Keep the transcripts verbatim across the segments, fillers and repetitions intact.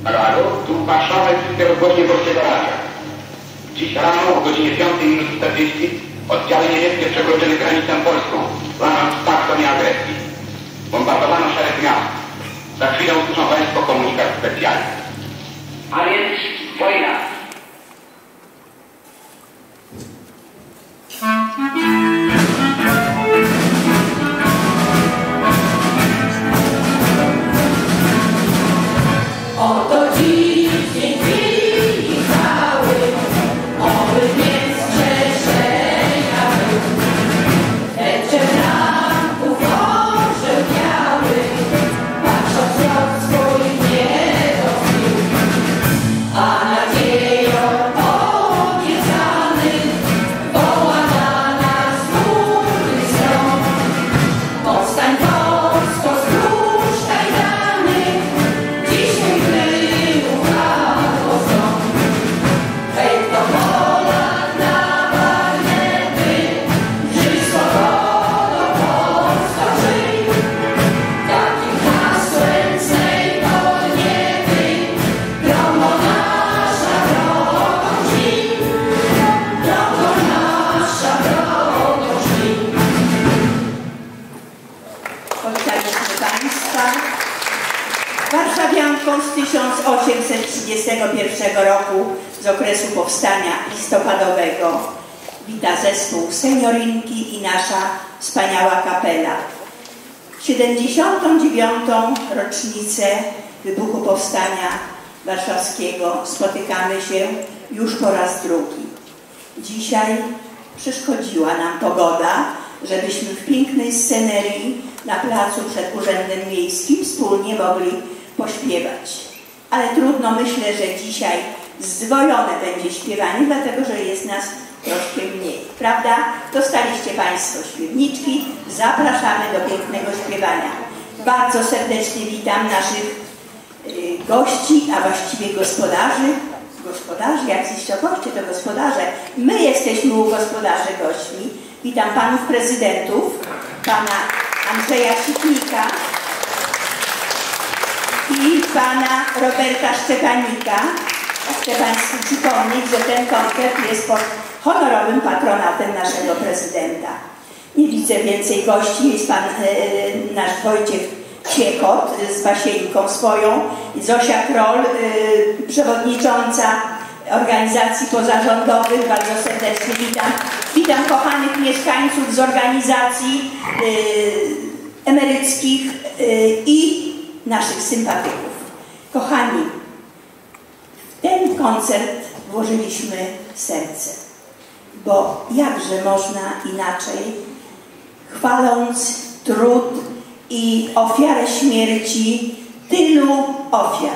Halo, tu Warszawa i wszystkie rozgłośnie Polskiego Radia. Dziś rano o godzinie piątej czterdzieści oddziały niemieckie przekroczyły granicę polską, łamiąc pakt o nieagresji. Bombardowano szereg miast. Za chwilę usłyszą Państwo komunikat specjalny. A więc wojna. Oto dziś dzień chwili cały, oby nie strzeszenia był. Tecze ranków orzeł biały, patrząc rok swój nie rozbił. A nadzieją obiecany woła na nas smutny stron. Powstań Polsko, zbóż kajdany, dzisiaj był Radosław. Hej, to Polak na bagnety, żyj swobodo, Polska, żyj. Takim hasłem swej podniety, drogo nasza drogo szli, drogo nasza drogo szli. Powitaliśmy Państwa. Warszawianką z tysiąc osiemset trzydziestego pierwszego roku, z okresu powstania listopadowego, wita zespół Seniorinki i nasza wspaniała kapela. W siedemdziesiątą dziewiątą rocznicę wybuchu powstania warszawskiego spotykamy się już po raz drugi. Dzisiaj przeszkodziła nam pogoda, żebyśmy w pięknej scenerii na placu przed Urzędem Miejskim wspólnie mogli pośpiewać. Ale trudno, myślę, że dzisiaj zdwojone będzie śpiewanie, dlatego że jest nas troszkę mniej. Prawda? Dostaliście Państwo śpiewniczki. Zapraszamy do pięknego śpiewania. Bardzo serdecznie witam naszych y, gości, a właściwie gospodarzy. Gospodarzy, jak jesteście goście, to gospodarze. My jesteśmy u gospodarzy gośćmi. Witam Panów Prezydentów, Pana Andrzeja Sitnika i Pana Roberta Szczepanika. Chcę Państwu przypomnieć, że ten koncert jest pod honorowym patronatem naszego prezydenta. Nie widzę więcej gości. Jest Pan e, nasz Wojciech Ciekot z Basieńką swoją, Zosia Kroll, e, przewodnicząca organizacji pozarządowych. Bardzo serdecznie witam. Witam kochanych mieszkańców z organizacji e, emeryckich e, i naszych sympatyków. Kochani, w ten koncert włożyliśmy serce, bo jakże można inaczej, chwaląc trud i ofiarę śmierci tylu ofiar.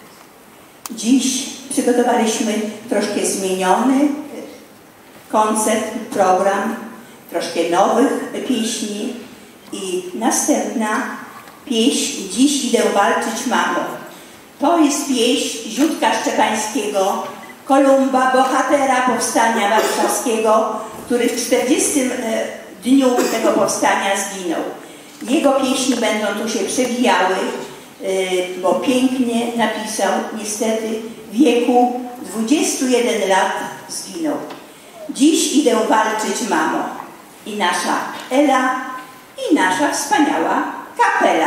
Dziś przygotowaliśmy troszkę zmieniony koncert, program, troszkę nowych pieśni i następna pieśń Dziś idę walczyć, mamo. To jest pieśń Ziutka Szczepańskiego, Kolumba, bohatera powstania warszawskiego, który w czterdziestym dniu tego powstania zginął. Jego pieśni będą tu się przewijały, bo pięknie napisał, niestety w wieku dwudziestu jeden lat zginął. Dziś idę walczyć, mamo. I nasza Ela, i nasza wspaniała kapela.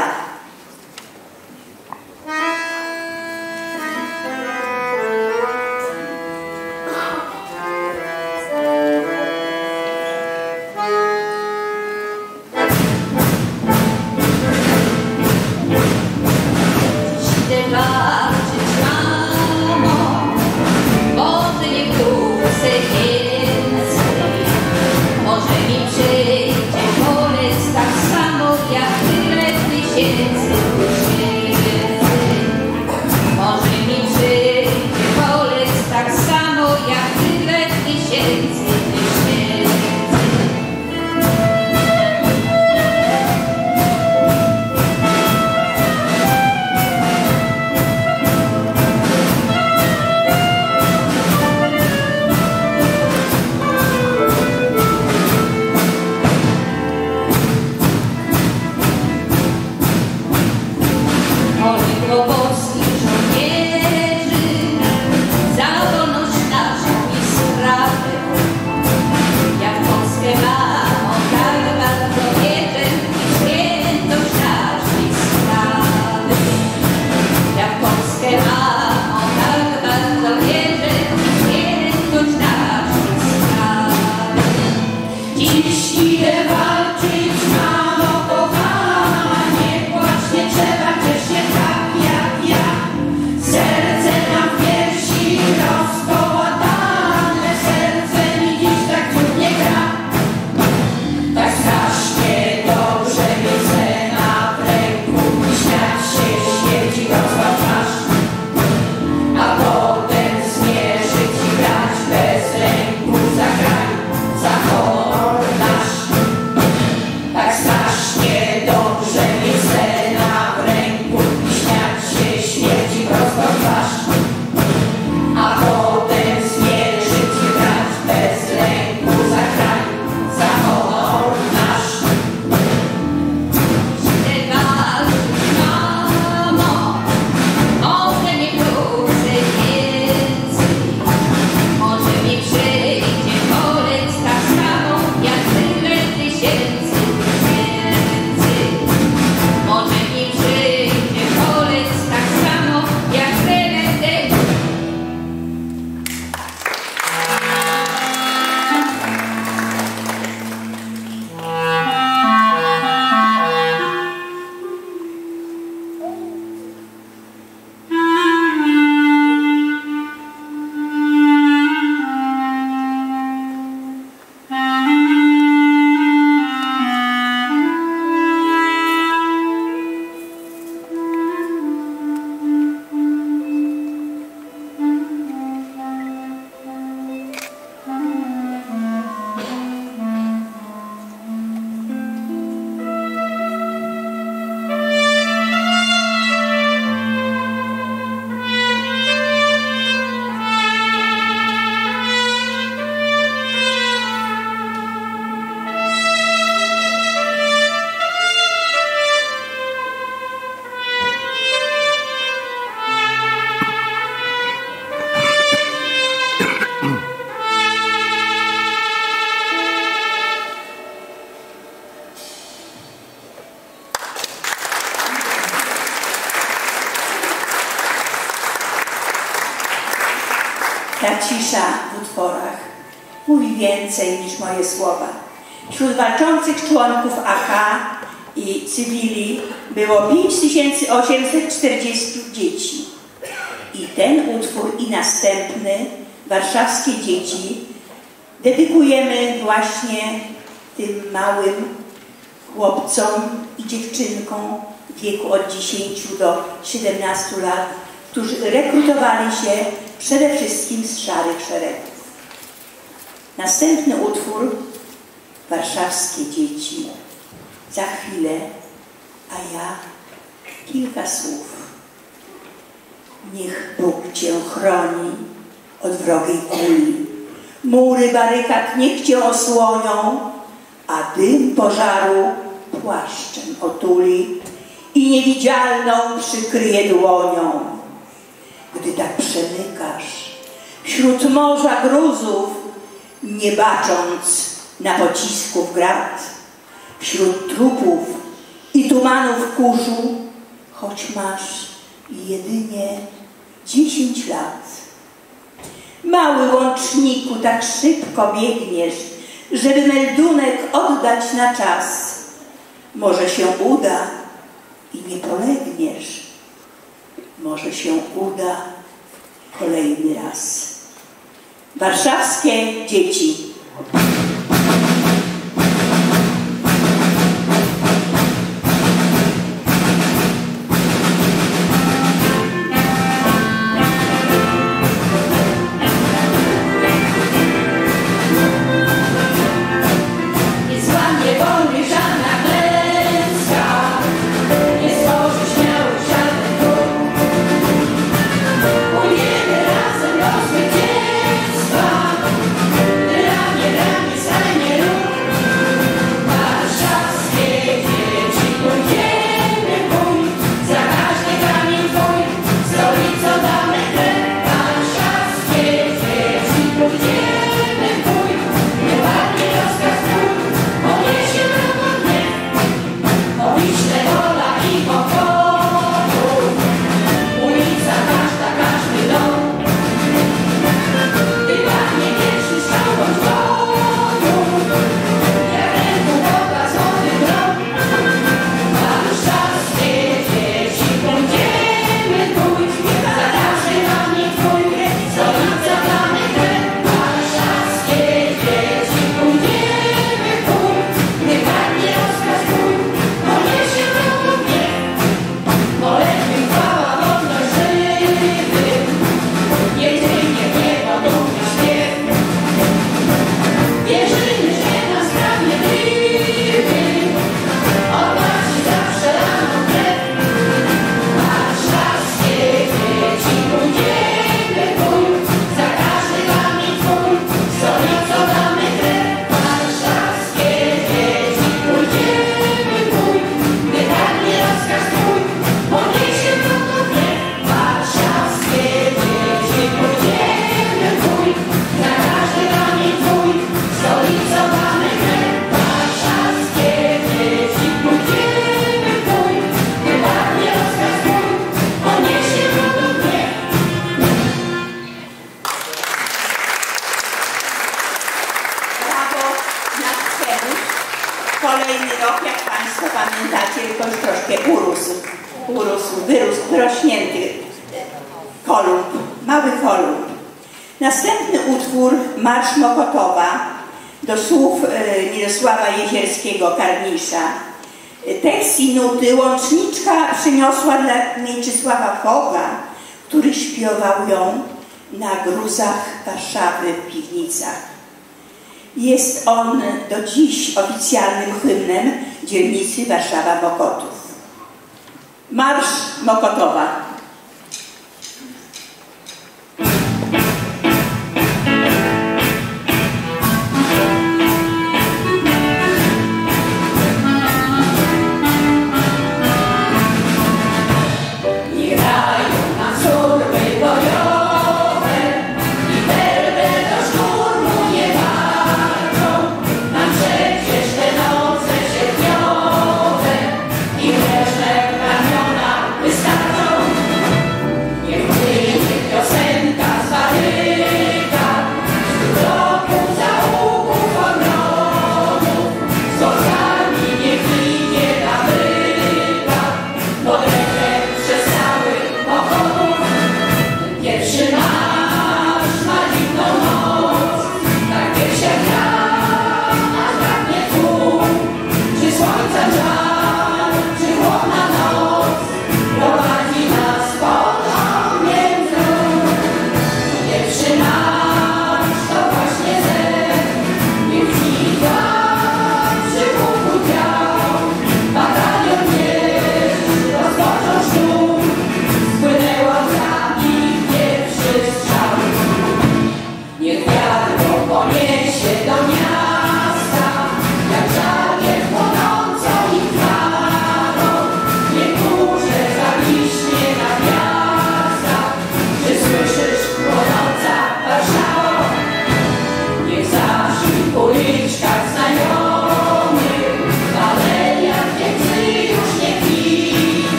Może mi przyjdzie bolec tak samo jak tyle tysięcy. Ta cisza w utworach mówi więcej niż moje słowa. Wśród walczących członków A K i cywili było pięć tysięcy osiemset czterdzieści dzieci. I ten utwór i następny, Warszawskie Dzieci, dedykujemy właśnie tym małym chłopcom i dziewczynkom w wieku od dziesięciu do siedemnastu lat, którzy rekrutowali się przede wszystkim z szarych szeregów. Następny utwór, Warszawskie Dzieci, za chwilę, a ja kilka słów. Niech Bóg Cię chroni od wrogiej kuli, mury barykad niech Cię osłonią, a dym pożaru płaszczem otuli i niewidzialną przykryje dłonią. Gdy tak przemykasz wśród morza gruzów, nie bacząc na pocisków grad, wśród trupów i tumanów kurzu, choć masz jedynie dziesięć lat. Mały łączniku, tak szybko biegniesz, żeby meldunek oddać na czas. Może się uda i nie polegniesz. Może się uda kolejny raz. Warszawskie Dzieci. Kolejny rok, jak Państwo pamiętacie, tylko już troszkę urósł, urósł, wyrósł, wyrośnięty kolumb, mały kolumb. Następny utwór, Marsz Mokotowa, do słów Mirosława Jezierskiego-Karnisza. Tekst i nuty łączniczka przyniosła dla Mieczysława Foga, który śpiewał ją na gruzach Warszawy w piwnicach. Jest on do dziś oficjalnym hymnem dzielnicy Warszawa-Mokotów. Marsz Mokotowa. Wystarczą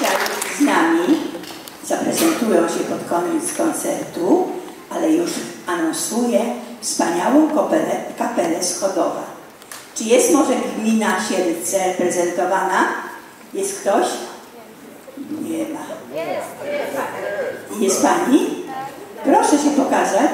dzisiaj z nami zaprezentują się pod koniec koncertu, ale już anonsuję wspaniałą kapelę, kapelę z Chodowa. Czy jest może gmina Siedlce reprezentowana? Jest ktoś? Nie ma. Jest pani? Proszę się pokazać.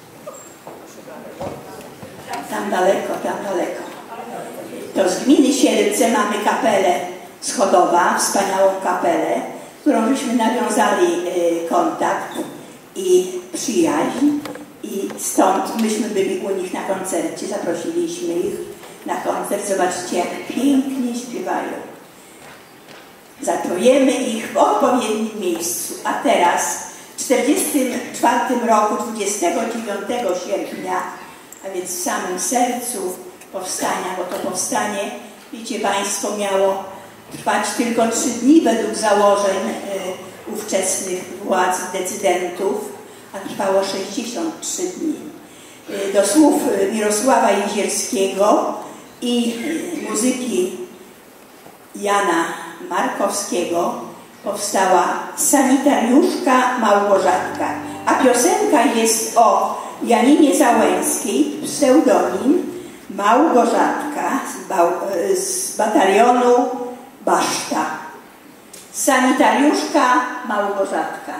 Tam daleko, tam daleko. To z gminy Siedlce mamy kapelę z Chodowa, wspaniałą kapelę, którą żeśmy nawiązali y, kontakt i przyjaźń. I stąd myśmy byli u nich na koncercie, zaprosiliśmy ich na koncert. Zobaczcie, jak pięknie śpiewają. Zaczujemy ich w odpowiednim miejscu. A teraz w czterdziestym czwartym roku, dwudziestego dziewiątego sierpnia, a więc w samym sercu powstania, bo to powstanie, wiecie Państwo, miało trwać tylko trzy dni według założeń y, ówczesnych władz, decydentów, a trwało sześćdziesiąt trzy dni. Y, do słów Mirosława Jezierskiego i y, muzyki Jana Markowskiego powstała Sanitariuszka Małgorzatka, a piosenka jest o Janinie Załęskiej, pseudonim Małgorzatka z, bał, z batalionu Baszta. Sanitariuszka Małgorzatka.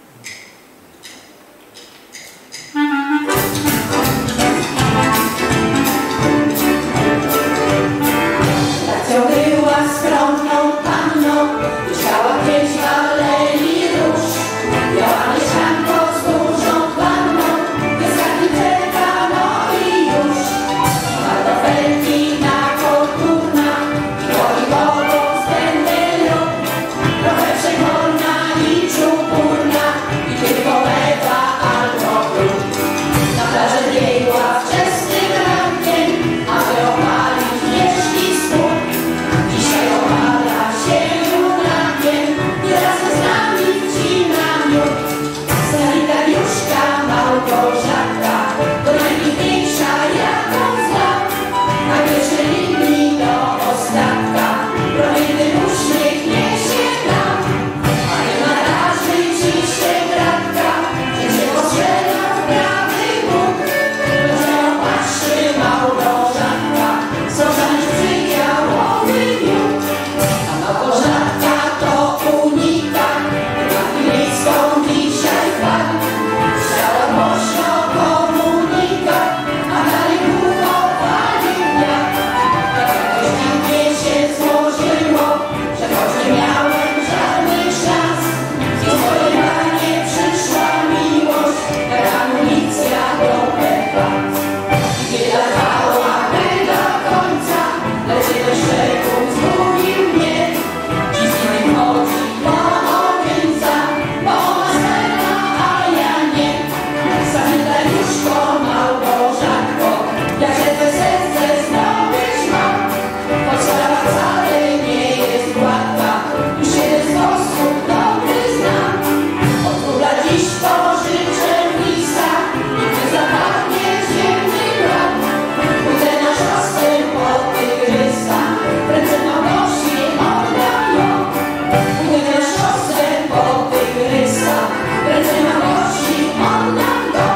Stacją była skromną panną, mieszkała gdzieś w alei róż. Miała mieszkanko z dużą wanną, wyskaki czekano i już. Martofelki na koturna, i woli wodą z pędelu. Trochę przekorna i czupurna, i tylko lewa albo grób. Na plaży biegła wczesnym rankiem, aby opalić wierzchi stóp. Dzisiaj opala się rankiem i razem z nami wcina miód. Sanitariuszka Małgorzatka to najpiękniejsza jaką znam, a pierwsze linii do ostatka promienny uśmiech niesie nam. A nie naraży ci się bratka, że cię postrzela w prawy bóg. Proszę patrzy Małgorzatka, sądzając przyjałowy miód. A Małgorzatka to unikat, matki miejską dzisiaj tak. Chciała głośno komunikat, a dalej budowali wiatr. Tak jakoś dziwnie się złożyło, że choć nie miałem żadnych szans, z niespodziewanie przyszła miłość, jak amunicja do pełna. I nie dawała do końca, lecz jeden szczegół zgubił mnie. Dziś z nim chodzi do ojca, bo ona zerna, a ja nie. Sanitariuszko Małgorzatko, jakże twe serce zdobyć mam. Choć sprawa wcale nie jest gładka, już jeden sposób dobry znam. Od króla dziś pożyczę lisa, niech nie zapadnie ziemny brak. Pójdę na szosę po tygrysa, w ręce Małgosi oddam ją. Pójdę na szosę po tygrysa, w ręce Małgosi oddam go.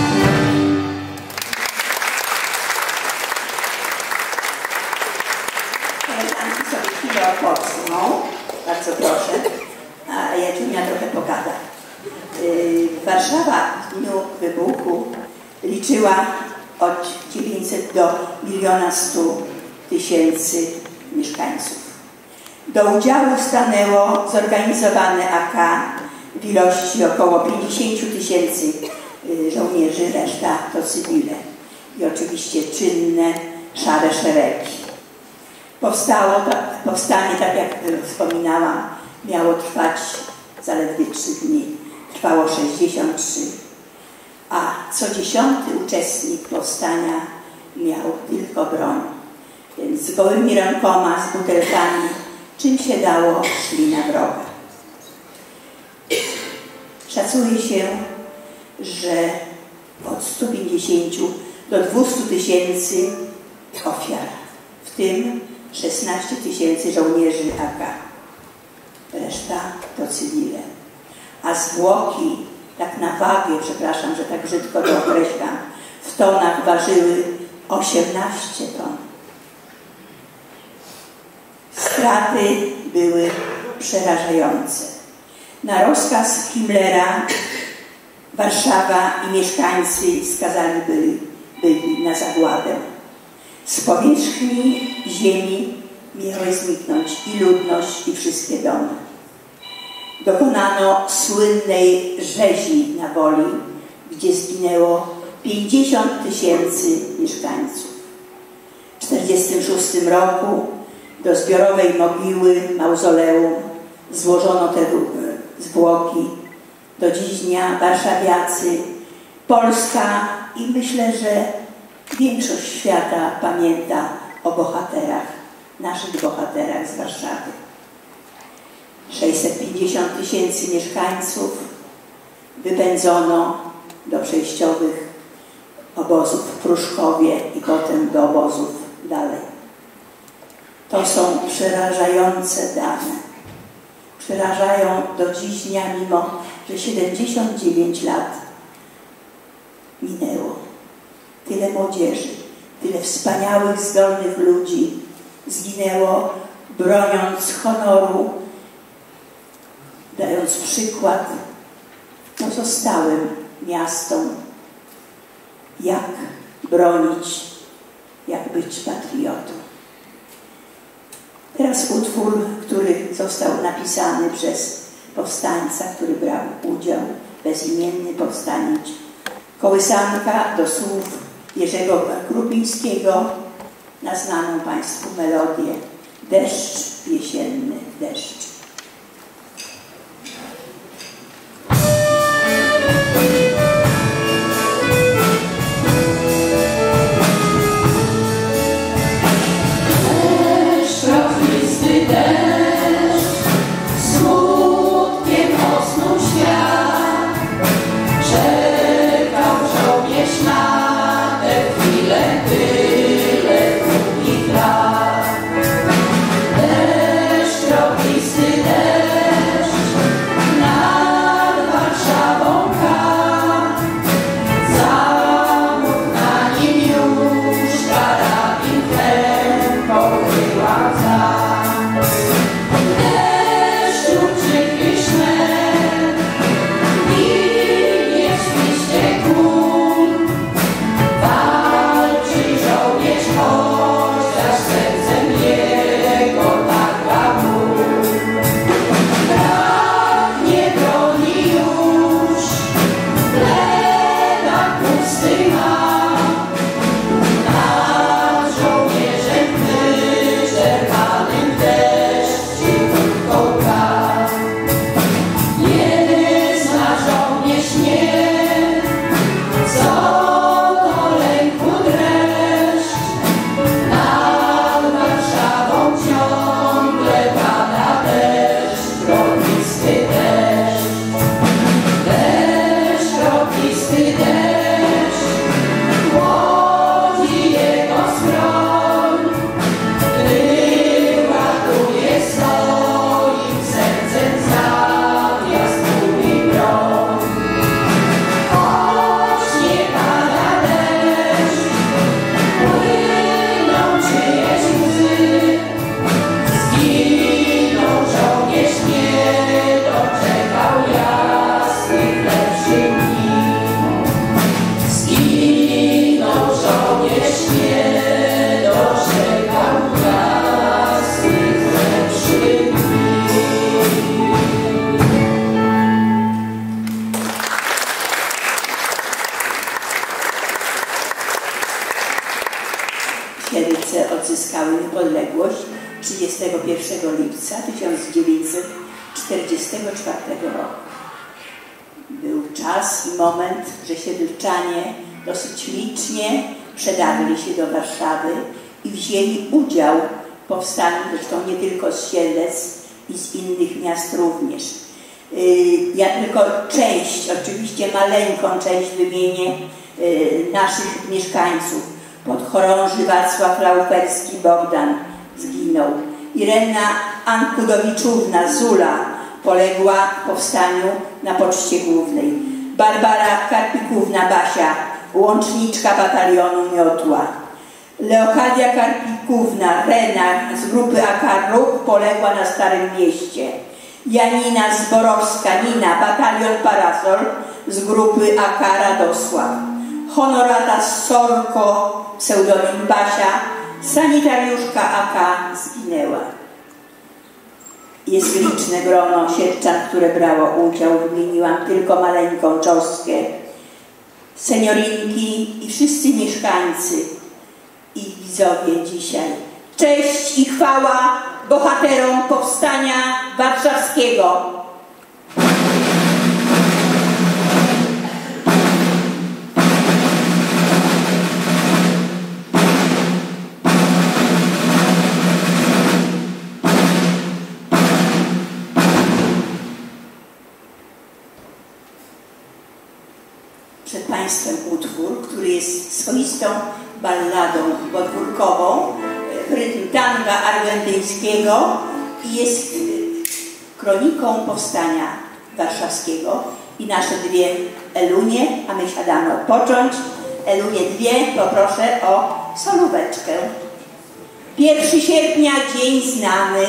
Koleżanki sobie chwilę odpoczną. Bardzo proszę. A Jadziunia trochę pogada. Yy, Warszawa w dniu wybuchu liczyła od dziewięćset do miliona stu tysięcy mieszkańców. Do udziału stanęło zorganizowane A K w ilości około pięćdziesięciu tysięcy yy, żołnierzy, reszta to cywile. I oczywiście czynne, szare szeregi. Powstało to, powstanie, tak jak wspominałam, miało trwać zaledwie trzy dni. Trwało sześćdziesiąt trzy. A co dziesiąty uczestnik powstania miał tylko broń. Więc z gołymi rękoma, z butelkami, czym się dało, szli na wroga. Szacuje się, że od stu pięćdziesięciu do dwustu tysięcy ofiar, w tym szesnaście tysięcy żołnierzy A K. reszta to cywile. A zwłoki, tak na wagę, przepraszam, że tak brzydko to określam, w tonach ważyły osiemnaście ton. Straty były przerażające. Na rozkaz Himmlera Warszawa i mieszkańcy skazani byli, byli na zagładę. Z powierzchni ziemi miały zniknąć i ludność, i wszystkie domy. Dokonano słynnej rzezi na Woli, gdzie zginęło pięćdziesiąt tysięcy mieszkańców. W tysiąc dziewięćset czterdziestym szóstym roku do zbiorowej mogiły mauzoleum złożono te zwłoki. Do dziś dnia warszawiacy, Polska i myślę, że większość świata pamięta o bohaterach, naszych bohaterach z Warszawy. sześćset pięćdziesiąt tysięcy mieszkańców wypędzono do przejściowych obozów w Pruszkowie i potem do obozów dalej. To są przerażające dane. Przerażają do dziś dnia, mimo że siedemdziesiąt dziewięć lat minęło. Tyle młodzieży, tyle wspaniałych, zdolnych ludzi zginęło, broniąc honoru, dając przykład pozostałym miastom, jak bronić, jak być patriotą. Teraz utwór, który został napisany przez powstańca, który brał udział, bezimienny powstaniec. Kołysanka do słów Jerzego Krupińskiego na znaną Państwu melodię Deszcz jesienny, deszcz. Odzyskały niepodległość trzydziestego pierwszego lipca tysiąc dziewięćset czterdziestego czwartego roku. Był czas i moment, że siedlczanie dosyć licznie przedarli się do Warszawy i wzięli udział w powstaniu, zresztą nie tylko z Siedlec i z innych miast również. Ja tylko część, oczywiście maleńką część wymienię naszych mieszkańców. Podchorąży Wacław Lauferski Bogdan zginął. Irena Ankudowiczówna Zula poległa w powstaniu na Poczcie Głównej. Barbara Karpikówna Basia, łączniczka batalionu Miotła. Leokadia Karpikówna Rena z grupy A K Ruch poległa na Starym Mieście. Janina Zborowska Nina, batalion Parasol z grupy A K Radosław. Honorata Sorko, pseudonim Basia, sanitariuszka A K zginęła. Jest liczne grono siedlczan, które brało udział, wymieniłam tylko maleńką cząstkę. Seniorinki i wszyscy mieszkańcy i widzowie dzisiaj. Cześć i chwała bohaterom Powstania Warszawskiego. Przed Państwem utwór, który jest swoistą balladą podwórkową, rytm tanga argentyńskiego i jest kroniką Powstania Warszawskiego. I nasze dwie Elunie, a my siadamy odpocząć. Elunie dwie, poproszę o solóweczkę. pierwszego sierpnia, dzień znany.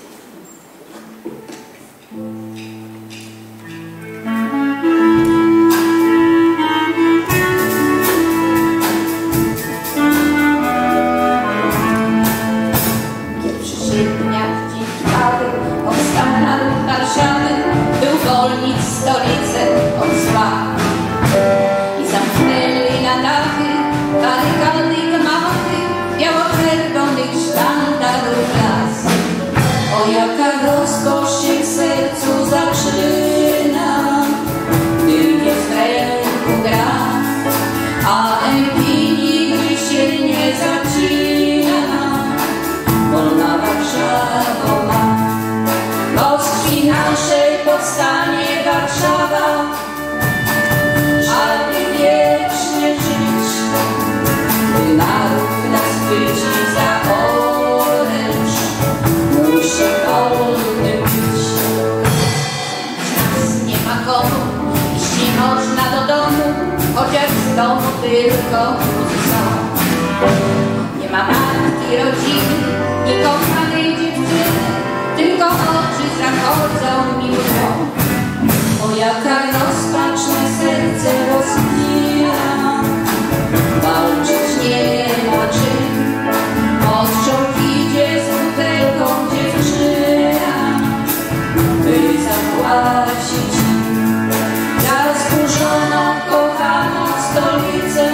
Powstanie Warszawa, aby wiecznie żyć, by naród nas chwyci za oręż, musi wolny być. Czas nie ma komu, iść nie można do domu, chociaż z domu tylko są. Nie ma matki, rodziny, nikochanej dziewczyny, tylko oczy zachodzą mi łzą. O jaka rozpacz me serce rozbija, walczyć nie ma czym. Od szok idzie z butelką dziewczyna, by zapłacić za zburzoną, kochaną stolicę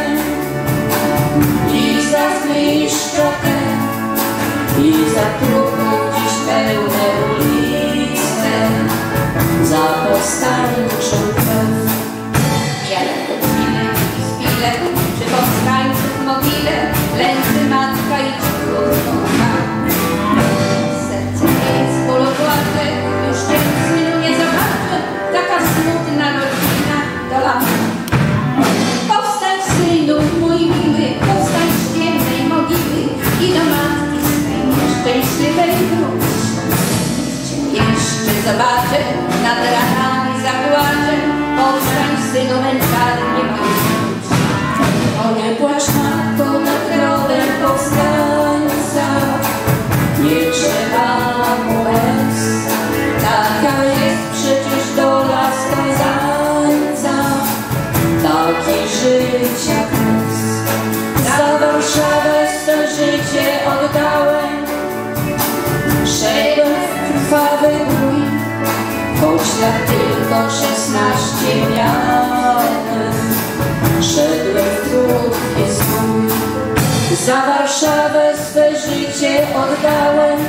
i za zniszczokę i za trupów dziś pełne ulice, za powstańczą krew. Miele godziny i chwile przy powstańców mogile lęczy matka i córka. Serce nie jest pologłate, już cię synu nie zobaczę, taka smutna rodzina do lat. Powstań synu mój miły, powstań z ciemnej mogiły i do matki swej nieszczęśliwej wróć. Jeszcze zobaczę, nad ranami zapłaczę, powstań synu męczarnie wróć. O nie płacz matko nad grobem powstańca, nie trzeba mu łez, taka jest przecież dola skazańca, taki życia kres. Za Warszawę swe życie oddałem, szedłem w krwawy bój, choć lat tylko szesnaście miałem, szedłem w trudny swój. Za Warszawę swe życie oddałem,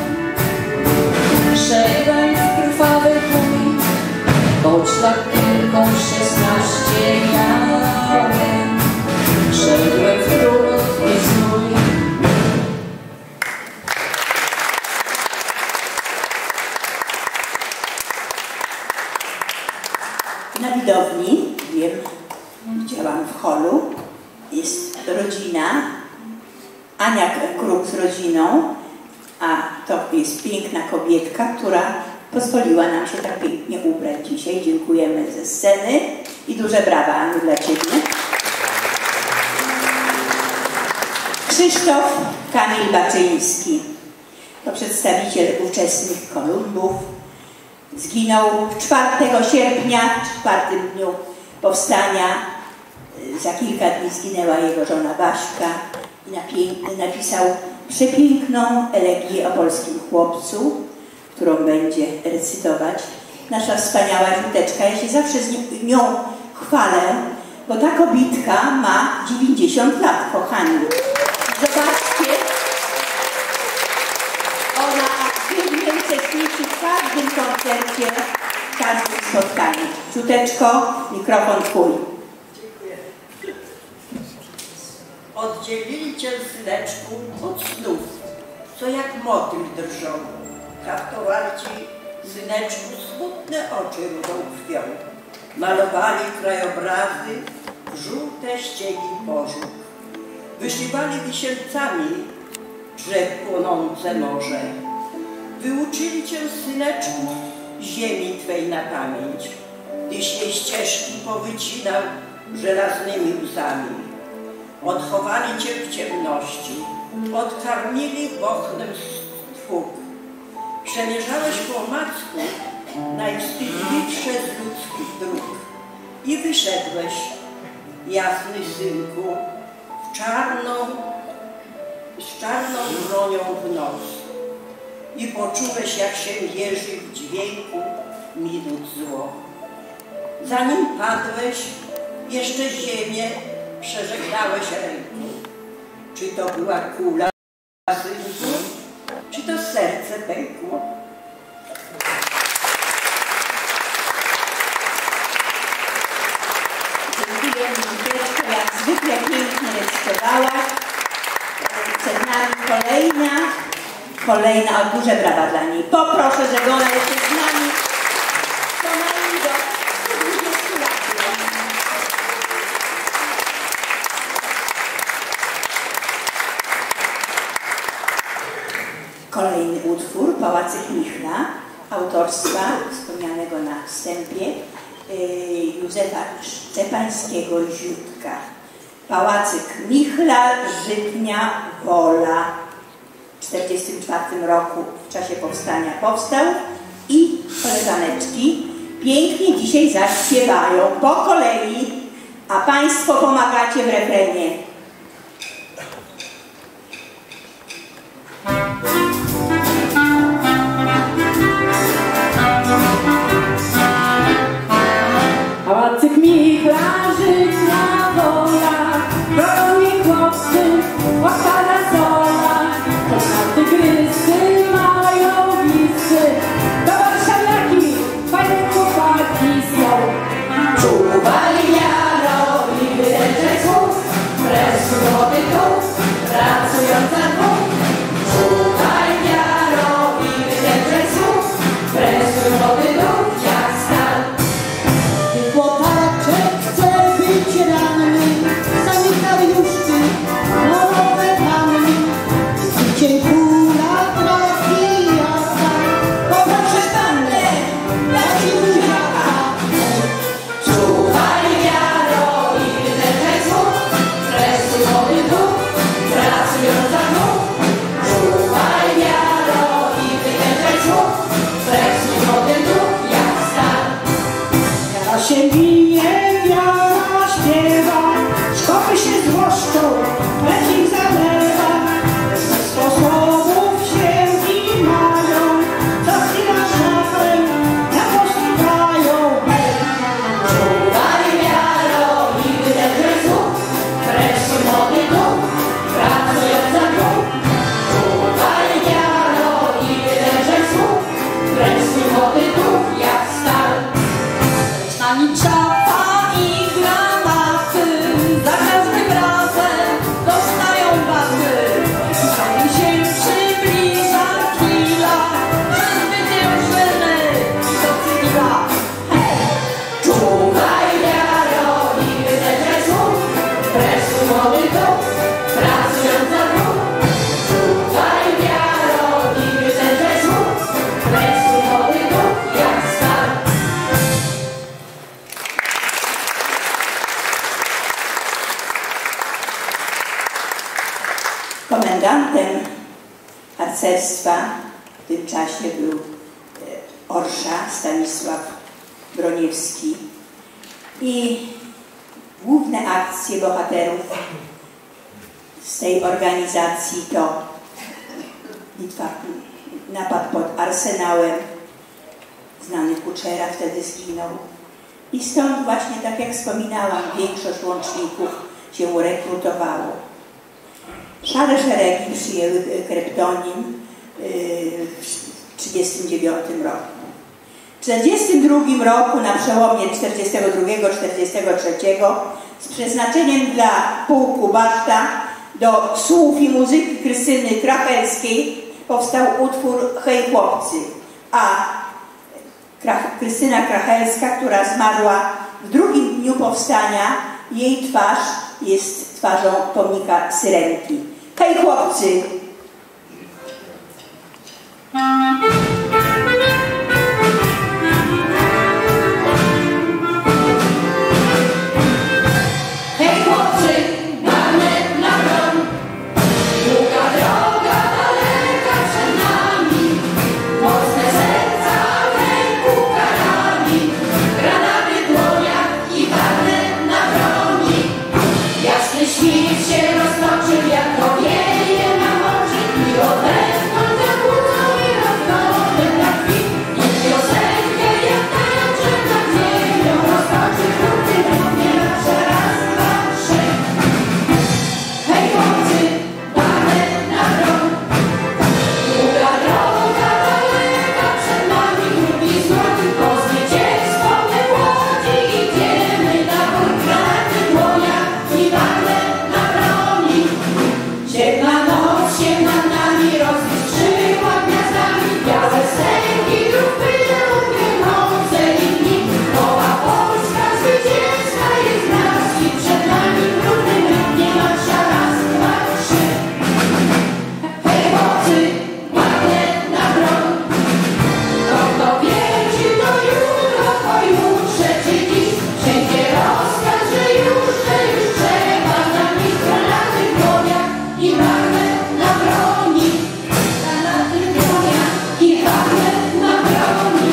szedłem w krwawy bój, choć lat tylko szesnaście miałem, szedłem w trudny swój. Na widowni, wiem, działam w holu, jest rodzina, Ania Kruk z rodziną, a to jest piękna kobietka, która pozwoliła nam się tak pięknie ubrać dzisiaj. Dziękujemy ze sceny i duże brawa, Aniu, dla Ciebie. Krzysztof Kamil Baczyński to przedstawiciel ówczesnych Kolumbów. Zginął czwartego sierpnia, w czwartym dniu powstania. Za kilka dni zginęła jego żona Baśka i napisał przepiękną elegię o polskim chłopcu, którą będzie recytować nasza wspaniała Żółteczka. Ja się zawsze z nią chwalę, bo ta kobitka ma dziewięćdziesiąt lat, kochani. Zobaczcie, ona aktywnie uczestniczy w każdym koncercie, w każdym spotkaniu. Żółteczko, mikrofon twój. Dziękuję. Oddzielili cię, syneczku, od snów, co jak motyl drżą. Haftowali ci, syneczku, smutne oczy rudą krwią. Malowali krajobrazy w żółte ściegi porzóg. Wyszywali wisielcami drzew płonące morze. Wyuczyli cię, syneczku, ziemi twej na pamięć, gdyś jej ścieżki powycinał żelaznymi łzami. Odchowali cię w ciemności, odkarmili bochnem stwór. Przemierzałeś po omacku najwstydliwsze z ludzkich dróg i wyszedłeś, jasny synku, w czarną, z czarną bronią w nos i poczułeś, jak się jeży w dźwięku minut zło. Zanim padłeś, jeszcze ziemię przeżegnałeś ręką. Czy to była kula, synku, czy to serce pękło? Dziękuję, Żółteczko, jak zwykle pięknie recytowałaś. Przed nami kolejna, kolejna, o duże brawa dla niej. Poproszę, żeby ona jeszcze z nami co najmniej do dwudziestu lat. Kolejny utwór, Pałacyk Michla, autorstwa wspomnianego na wstępie Józefa Szczepańskiego Ziutka. Pałacyk Michla, Żytnia, Wola. W tysiąc dziewięćset czterdziestym czwartym roku w czasie powstania powstał i koleżaneczki pięknie dzisiaj zaśpiewają po kolei, a Państwo pomagacie w refrenie. Pałacyk Michla, Żytnia, Wola, broni chłopcy, łapana zola, choć tygrysy mają lisy, to warszawiaki, fajne chłopaki są. Czuwaj miaro i wydęczaj słów, preszu wody tu, pracując za dwóch. Czuwaj miaro i wydęczaj słów, preszu wody tu, jak stal. Chłopaczek chce być ranny, sanitariuszki, morowe panny. Dzień kula trafi jazda, poproszę pannę, dać ci buziaka. Czuwaj miaro i wydęczaj słów, presy wody tu, pracując za dwóch. Czuwaj miaro i wydęczaj słów, presy wody tu, jak stal. Ja się bije, wiara śpiewa, szkoły się złoszczą, lecik zalewa. Ze sposobów się i mają, co chwila szafem napostykają. Czuwaj miaro i wydęczaj słów, presy wody tu, pracując za dwóch. Czuwaj miaro i wydęczaj słów, presy wody tu, jak stal. Lecz na niczym harcerstwa w tym czasie był Orsza Stanisław Broniewski i główne akcje bohaterów z tej organizacji to bitwa, napad pod Arsenałem, znany Kuczera wtedy zginął i stąd właśnie, tak jak wspominałam, większość łączników się rekrutowało. Szare szeregi przyjęły kryptonim w tysiąc dziewięćset trzydziestym dziewiątym roku. W tysiąc dziewięćset czterdziestym drugim roku, na przełomie tysiąc dziewięćset czterdziestego drugiego do tysiąc dziewięćset czterdziestego trzeciego, z przeznaczeniem dla pułku Baszta do słów i muzyki Krystyny Krachelskiej powstał utwór Hej chłopcy, a Krystyna Krachelska, która zmarła w drugim dniu powstania, jej twarz jest twarzą pomnika Syrenki. Hej chłopcy! Hej chłopcy, bagnet na broń, długa droga daleka przed nami, mocne serca w ręku karami, granaty w dłoniach i bagnet na broni. Jasny świt się roztoczył, jak powieje na morze i odetchnął zakłócą i rozgodem na krwi. I piosenkę jak tańczę nad ziemią roztoczył krótki równie nasze raz, dwa, trzy. Hej chłopcy, bagnet na broń, długa droga daleka przed nami, drugi złoty po zwycięstwo my młodzi idziemy na bój, granaty w dłoniach i bagnet na broni. Ciemna noc się nad nami rozstrzyła gwiazdami, białe sęki lub pyle upiechnące i dni. Nowa Polska zwycięska jest w nas i przed nami w równym rytmie marsza raz, dwa, trzy. Hej chłopcy, bagnet na broń, to kto wierzył to jutro, pojutrze czy dziś, wszędzie rozkaz, że już, że już trzeba za nich granaty w dłoniach i bagnet na broni. Granaty w dłoniach i bagnet na broni.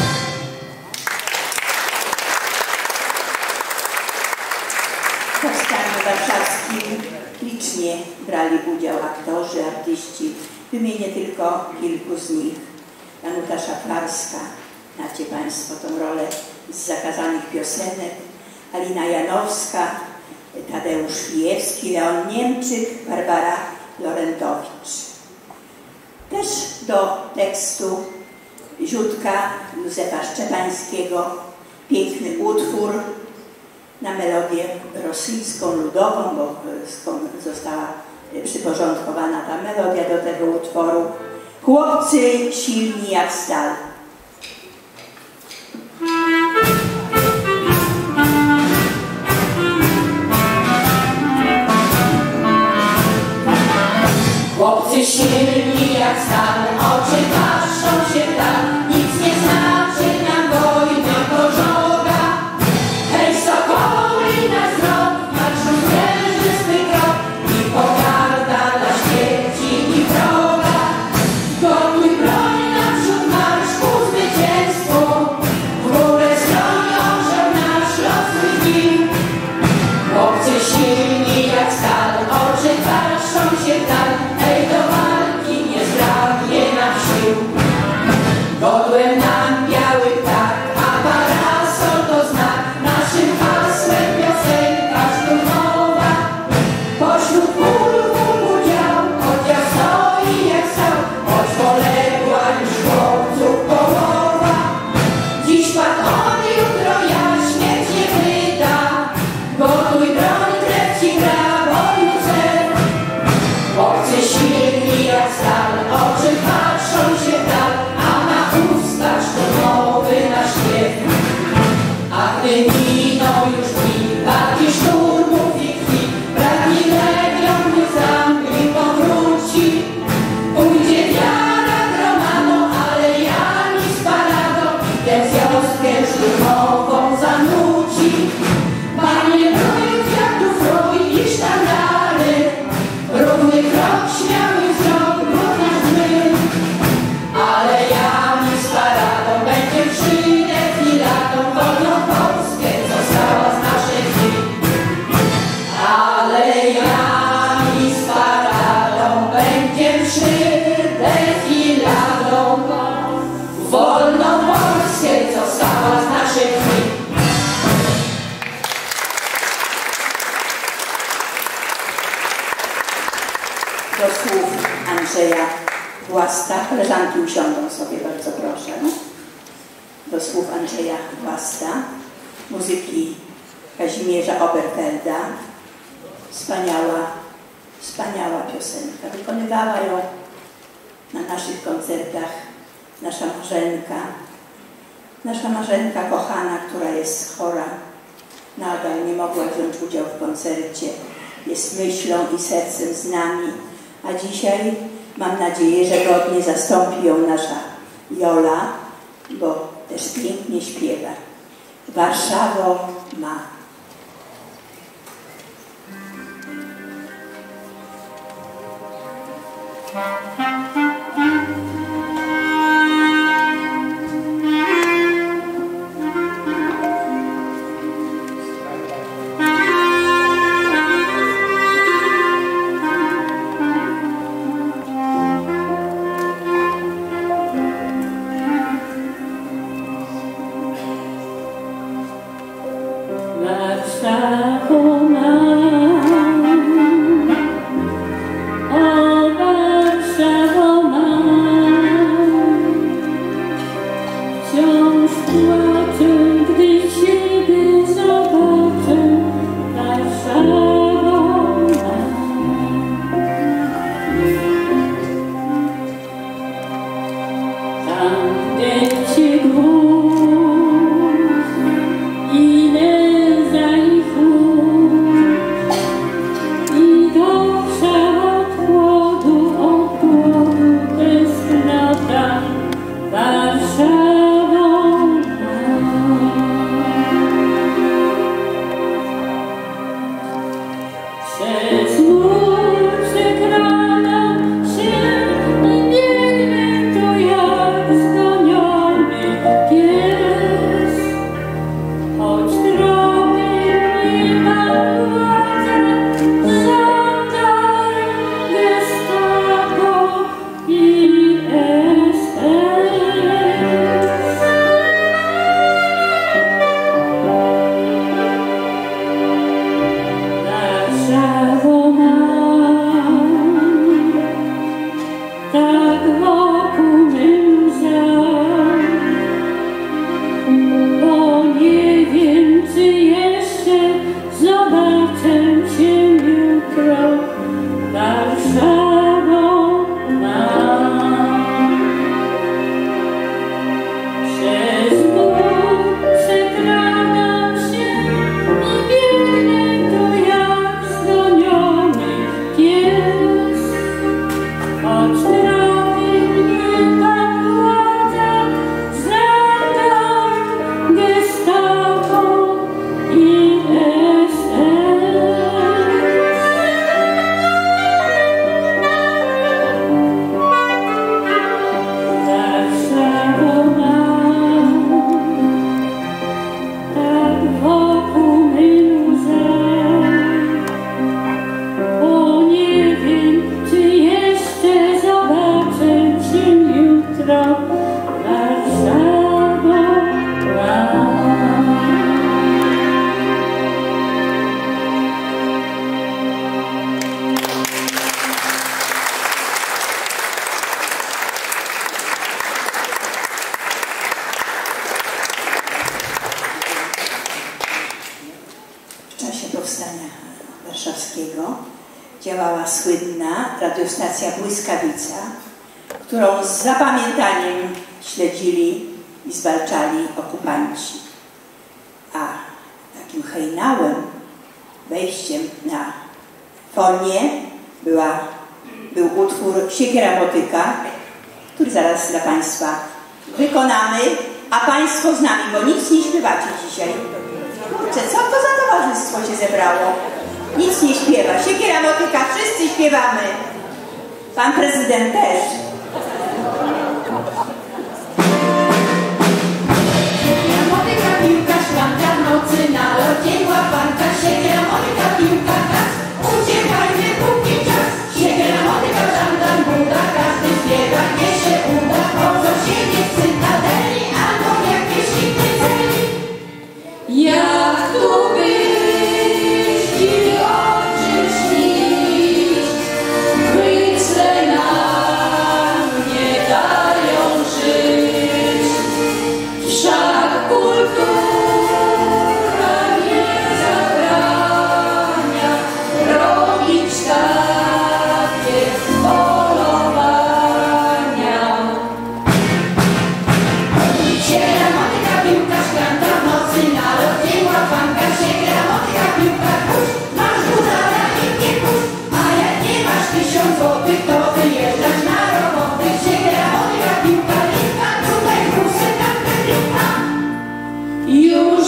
W powstaniu warszawskim licznie brali udział aktorzy, artyści. Wymienię tylko kilku z nich. Danuta Szaflarska, znacie Państwo tą rolę z Zakazanych piosenek, Alina Janowska, Tadeusz Fijewski, Leon Niemczyk, Barbara Lorentowicz. Też do tekstu Ziutka Józefa Szczepańskiego piękny utwór na melodię rosyjską, ludową, bo skąd została przyporządkowana ta melodia do tego utworu. Chłopcy silni jak stal. Chłopcy silni jak stal, oczy patrzą się tak, nic nie znaczy nam wojna pożoga. Hej sokoły na wzrok, marszą zwyciężysty krok i pogarda dla śmierci i wroga. Gotuj broń naprzód marsz ku zwycięstwu, w górę stroń orzeł nasz losy bił. Chłopcy silni jak stal, oczy patrzą się tak, hej do walki niezgrabnie nam sił. Godłem nam biały ptak, a parasol to znak, naszym hasłem piosenka szturmowa. Pośród pól wokół dział, oddział stoi jak stał, choć poległa już chłopców połowa. Dziś padł on, jutro ja, śmierć nie pyta, gotuj broń, krew ci gra, boju cel. Chłopcy silni jak stal, oczy patrzą się tak, a na ustach szturmowy nasz śpiew. A gdy miną już dni, walki szturmów i krwi, pragnie legion, gdy z Anglii powróci. Pójdzie wiara gromadą, ale Jani z paradą, tę wioskę szturmową zanuci. Panie broń, kwiatów rój i sztandary, równy krok, śmiały wzrok, brud nasz my. Łasta. Koleżanki usiądą sobie, bardzo proszę. Do słów Andrzeja Łasta, muzyki Kazimierza Oberfelda. Wspaniała, wspaniała piosenka. Wykonywała ją na naszych koncertach nasza Marzenka. Nasza Marzenka kochana, która jest chora, nadal nie mogła wziąć udziału w koncercie. Jest myślą i sercem z nami. A dzisiaj mam nadzieję, że godnie zastąpi ją nasza Jola, bo też pięknie śpiewa. Warszawo ma. Działała słynna radiostacja Błyskawica, którą z zapamiętaniem śledzili i zwalczali okupanci. A takim hejnałem, wejściem na fonię była, był utwór Siekiera Motyka, który zaraz dla Państwa wykonamy, a Państwo z nami, bo nic nie śpiewacie dzisiaj. Kurczę, co to za towarzystwo się zebrało? Nic nie śpiewa. Siekiera Motyka, wszyscy śpiewamy. Pan prezydent też. Siekiera motyka, piłka, szklanka, w nocy na locie łapanka. Siekiera motyka, piłka, kas, uciekajmy póki czas. Siekiera motyka, żandarm, buda, każdy śpiewa, nie się uda. Po co siedzieć w cytadeli albo w jakiejś innej celi? Jak tu być i oczy śnić, myślę na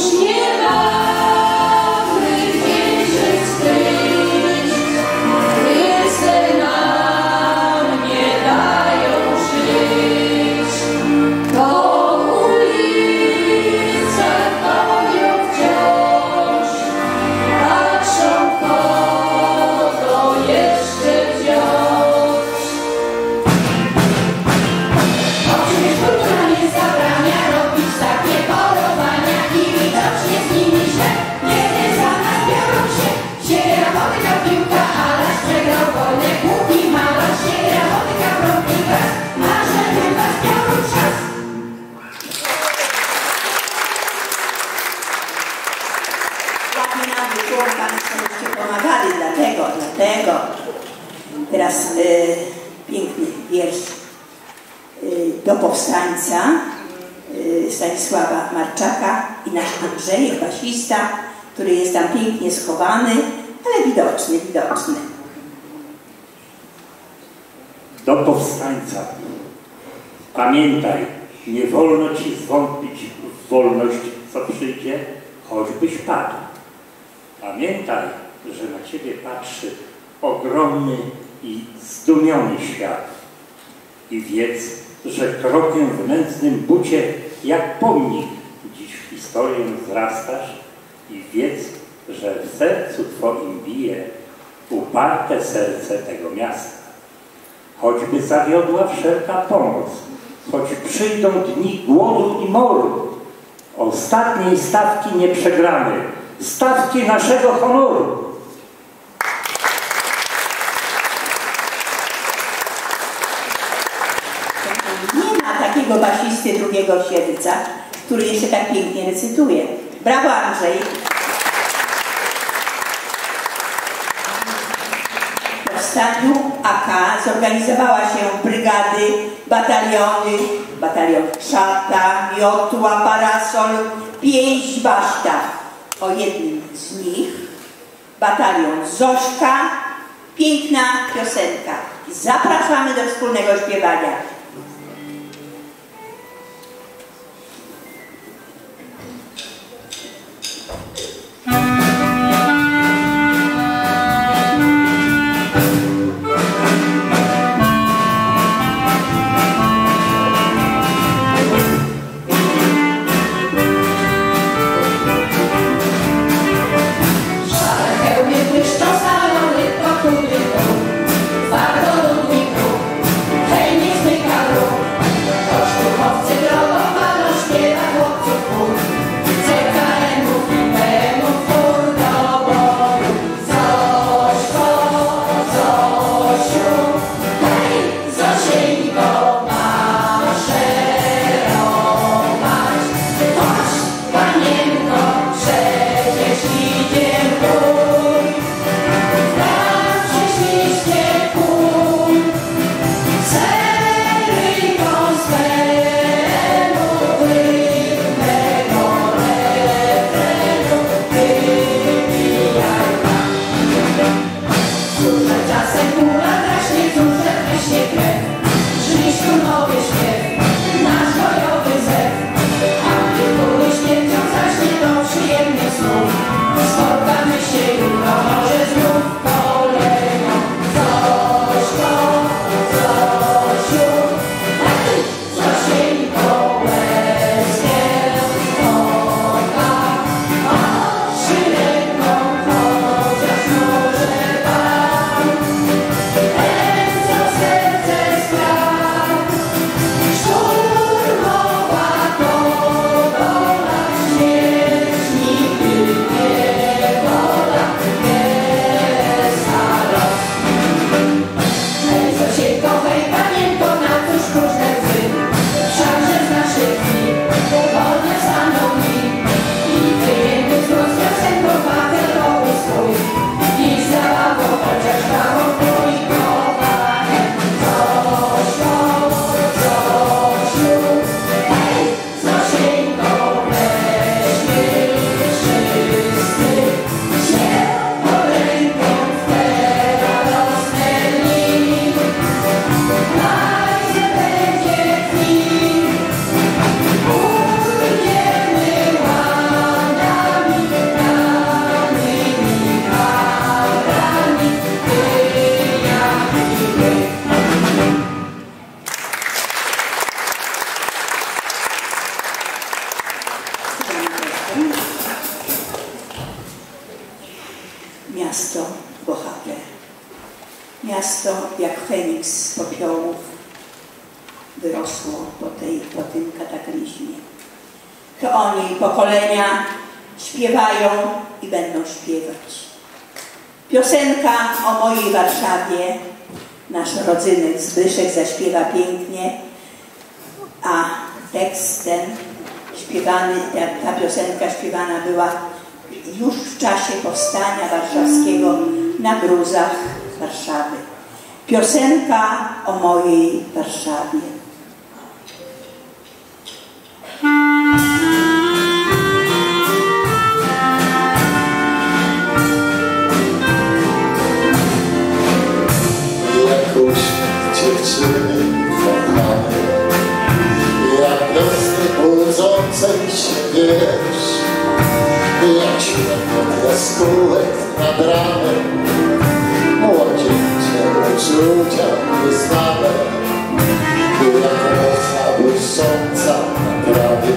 Teraz y, piękny wiersz y, do powstańca y, Stanisława Marczaka i nasz Andrzej, basista, który jest tam pięknie schowany, ale widoczny, widoczny. Do powstańca. Pamiętaj, nie wolno ci zwątpić w wolność, co przyjdzie, choćbyś padł. Pamiętaj, że na ciebie patrzy ogromny i zdumiony świat. I wiedz, że krokiem w nędznym bucie, jak pomnik, dziś w historię wzrastasz. I wiedz, że w sercu twoim bije uparte serce tego miasta. Choćby zawiodła wszelka pomoc, choć przyjdą dni głodu i moru, ostatniej stawki nie przegramy, stawki naszego honoru. Nie ma takiego basisty drugiego Siedlca, który jeszcze tak pięknie recytuje. Brawo, Andrzej. W powstaniu A K zorganizowała się brygady, bataliony, batalion Szata, Miotła, Parasol, Pięść, Baszta. O jednym z nich, batalion Zośka, piękna piosenka. Zapraszamy do wspólnego śpiewania. Swego Miasto jak Feniks z popiołów wyrosło po, tej, po tym kataklizmie. To oni pokolenia śpiewają i będą śpiewać. Piosenka o mojej Warszawie, nasz rodzynek Zbyszek zaśpiewa pięknie, a tekst ten śpiewany, ta, ta piosenka śpiewana była już w czasie powstania warszawskiego na gruzach Warszawy. Piosenka o mojej Warszawie. Jakoś dziewczyny kochane, jak wiosny budzącej się wiersz, jak światło jaskółek nad ranem, młodzieńcze uczucia nieznane, jak rosa błyszcząca na trawie,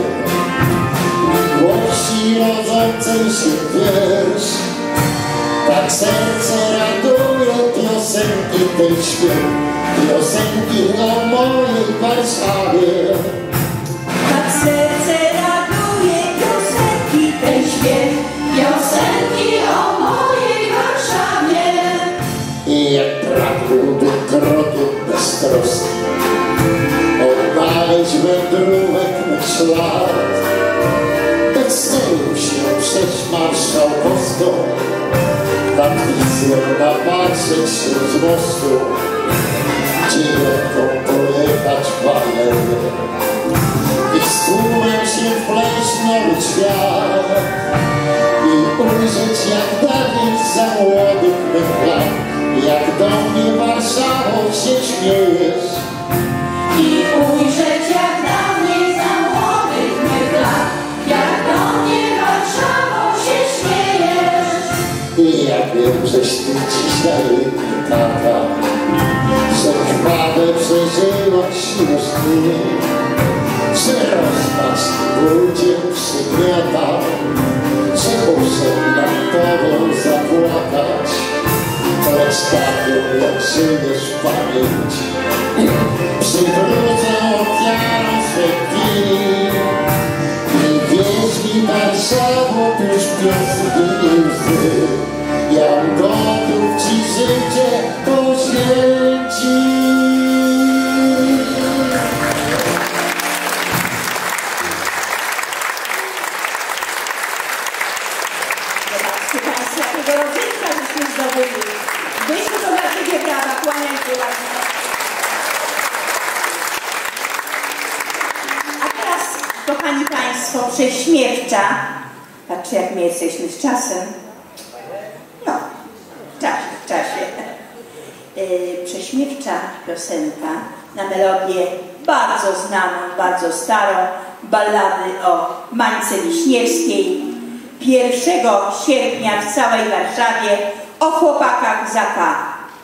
miłości rodzącej się wiersz. Tak serce raduje piosenki tej śpiew, piosenki o mojej Warszawie. Tak serce raduje piosenki tej śpiew, piosenki o mojej Warszawie. I jak pragnąłby krokiem beztroski odnaleźć wędrówek na ślad, tak celu się przez Marszałkowską nad wizją napatrzeć się z mostu, gdzie lekką pojechać baleję i z tłumem się wpleść w nowy świat i ujrzeć jak dawniej za młodych mych lat, jak do mnie Warszawą się śmiejesz. I ujrzeć jak dawniej za młodych mych lat, jak do mnie Warszawą się śmiejesz. I ja wiem, żeś ty dzisiaj tata, że krwawe przeżyłaś już ty, że rozpacz ludzie przygniata, że muszę nad tobą zapłakać, lecz taką jak żyjesz w pamięci przywrócę ofiarą swych dni. I wierz mi Warszawo, tuż piosenki i łzy, ja gotów ci życie poświęcić. Zobaczcie Państwo, jakiego rodzynka żeśmy zdobyli. Byśmy to dla Ciebie brawa, kłaniajcie ładnie. A teraz, kochani Państwo, prześmiewcza. Patrzcie, jak my jesteśmy z czasem. No, w czasie, w czasie. Yy, prześmiewcza piosenka na melodię bardzo znaną, bardzo starą, ballady o Mańce Wiśniewskiej. pierwszego sierpnia w całej Warszawie o chłopakach za K.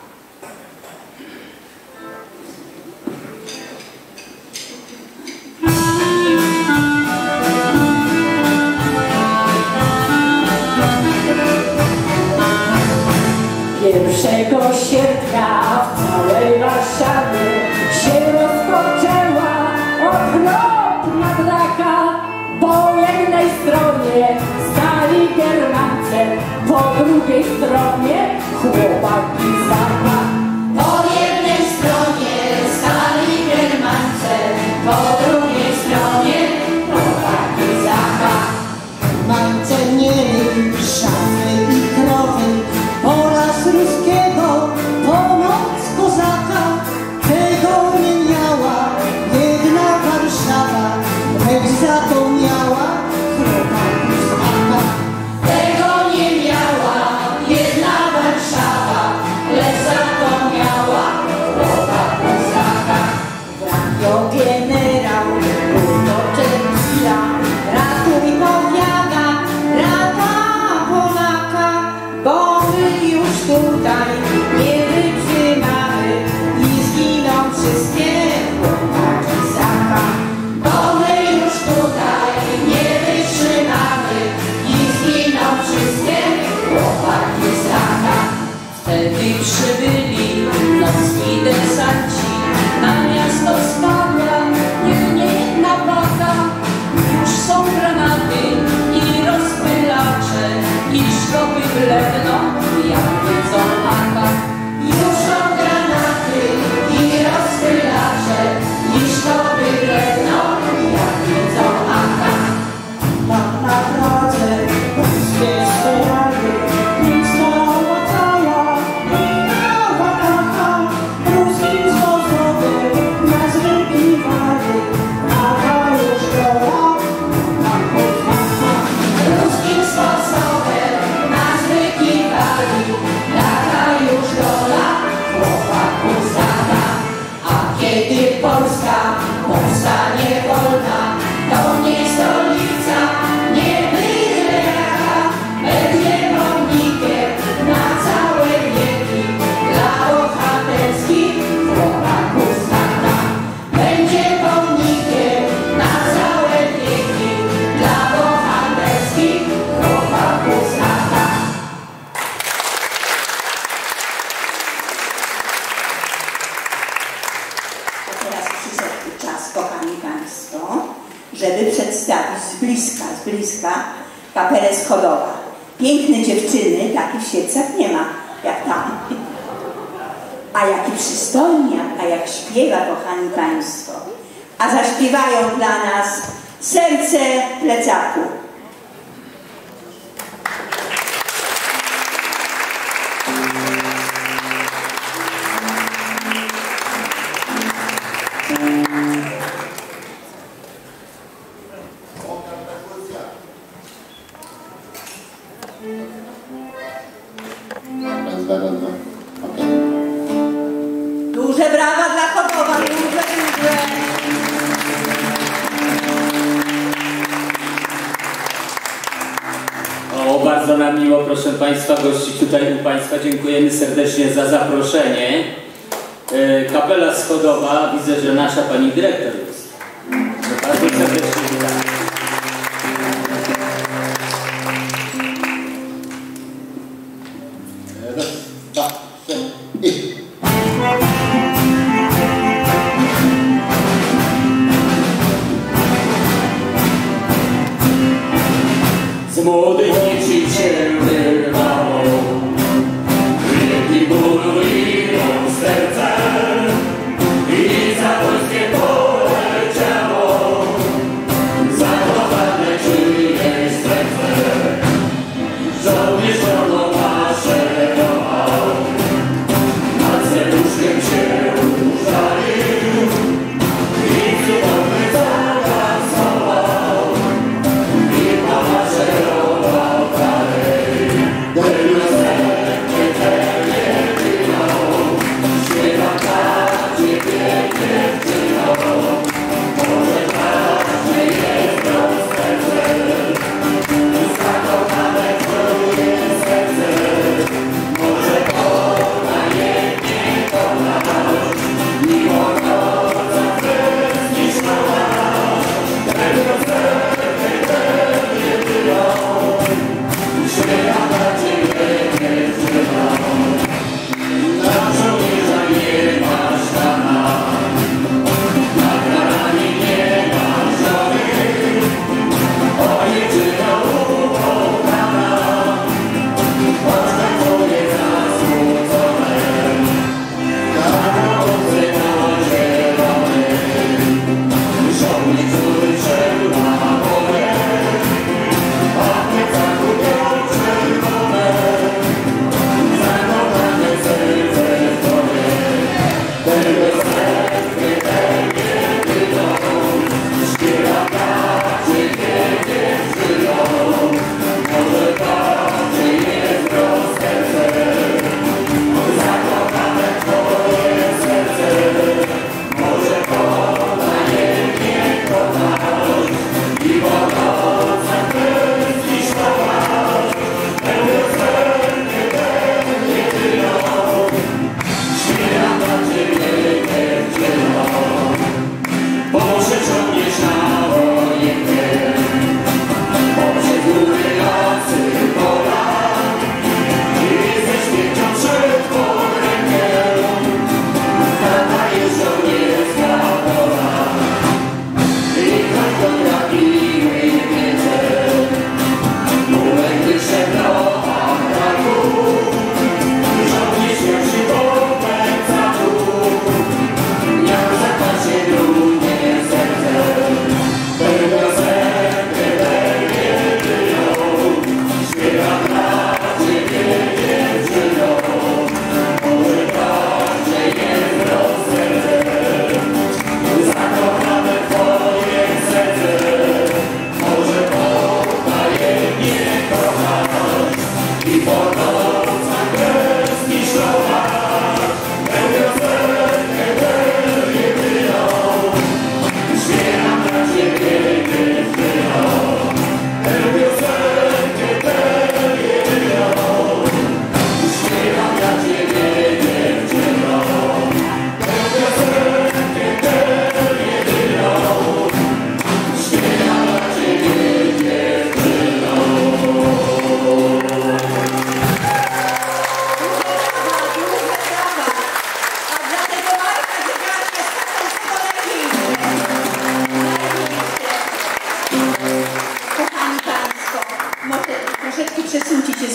Pierwszego sierpnia w całej Warszawie się rozpoczęła okropna draka. Po jednej stronie stali Germance, po drugiej stronie chłopaki z Zaka. Po jednej stronie stali Germance, po drugiej stronie chłopaki z Zaka. Mańce mieli szafy i krowy, oraz ruskiego, pomoc kozaka. Tego nie miała jedna Warszawa, lecz za to miała chłopaków z Zaka. Tego nie miała jedna Warszawa, bledną, jak widzą atak. Juszą granaty i rozpylacze, niszkowy bledną, jak widzą atak. Tak naprawdę polskie strzelanie, nic mała cała i mała taka. Ruskim sposobem nas wypiwali, taka już gola, tak podmata. Ruskim sposobem nas wykiwali, taka już dola chłopaków znana. A kiedy Polska powstanie wolna, to nie stolica, nie byle jaka, będzie pomnikiem na całe wieki dla bohaterskich chłopaków znana. Będzie pomnikiem na całe wieki dla bohaterskich chłopaków znana. A teraz przyszedł czas, kochani Państwo, żeby przedstawić z bliska, z bliska kapelę Schodowa. Piękne dziewczyny, takich w Siedlcach nie ma, jak tam. A jaki przystojniak, a jak śpiewa, kochani Państwo. A zaśpiewają dla nas Serce plecaku. Raz, dwa, raz, dwa. Okej. Duże brawa dla Chodowa, duże, duże. O, bardzo nam miło, proszę Państwa, gościć tutaj u Państwa. Dziękujemy serdecznie za zaproszenie. E, Kapela Schodowa, widzę, że nasza Pani Dyrektor jest. Bardzo serdecznie witam. Raz, dwa, trzy i... Z młodych dzieci się wyrwało, wielki bólu i serce, i za polskie poleciało, zakochane czyjeś serce. Żołnierz wolno maszerował, nad serduszkiem się użalił i cudowny zakaz schował, i pomaszerował.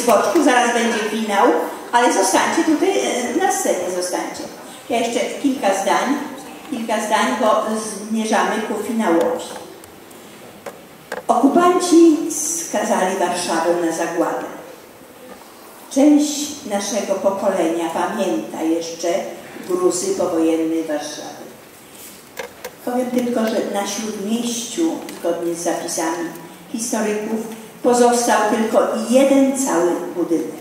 boczku, zaraz będzie finał, ale zostańcie tutaj na scenie, zostańcie. Ja jeszcze kilka zdań, kilka zdań, bo zmierzamy ku finałowi. Okupanci skazali Warszawę na zagładę. Część naszego pokolenia pamięta jeszcze gruzy powojennej Warszawy. Powiem tylko, że na Śródmieściu, zgodnie z zapisami historyków, pozostał tylko jeden cały budynek.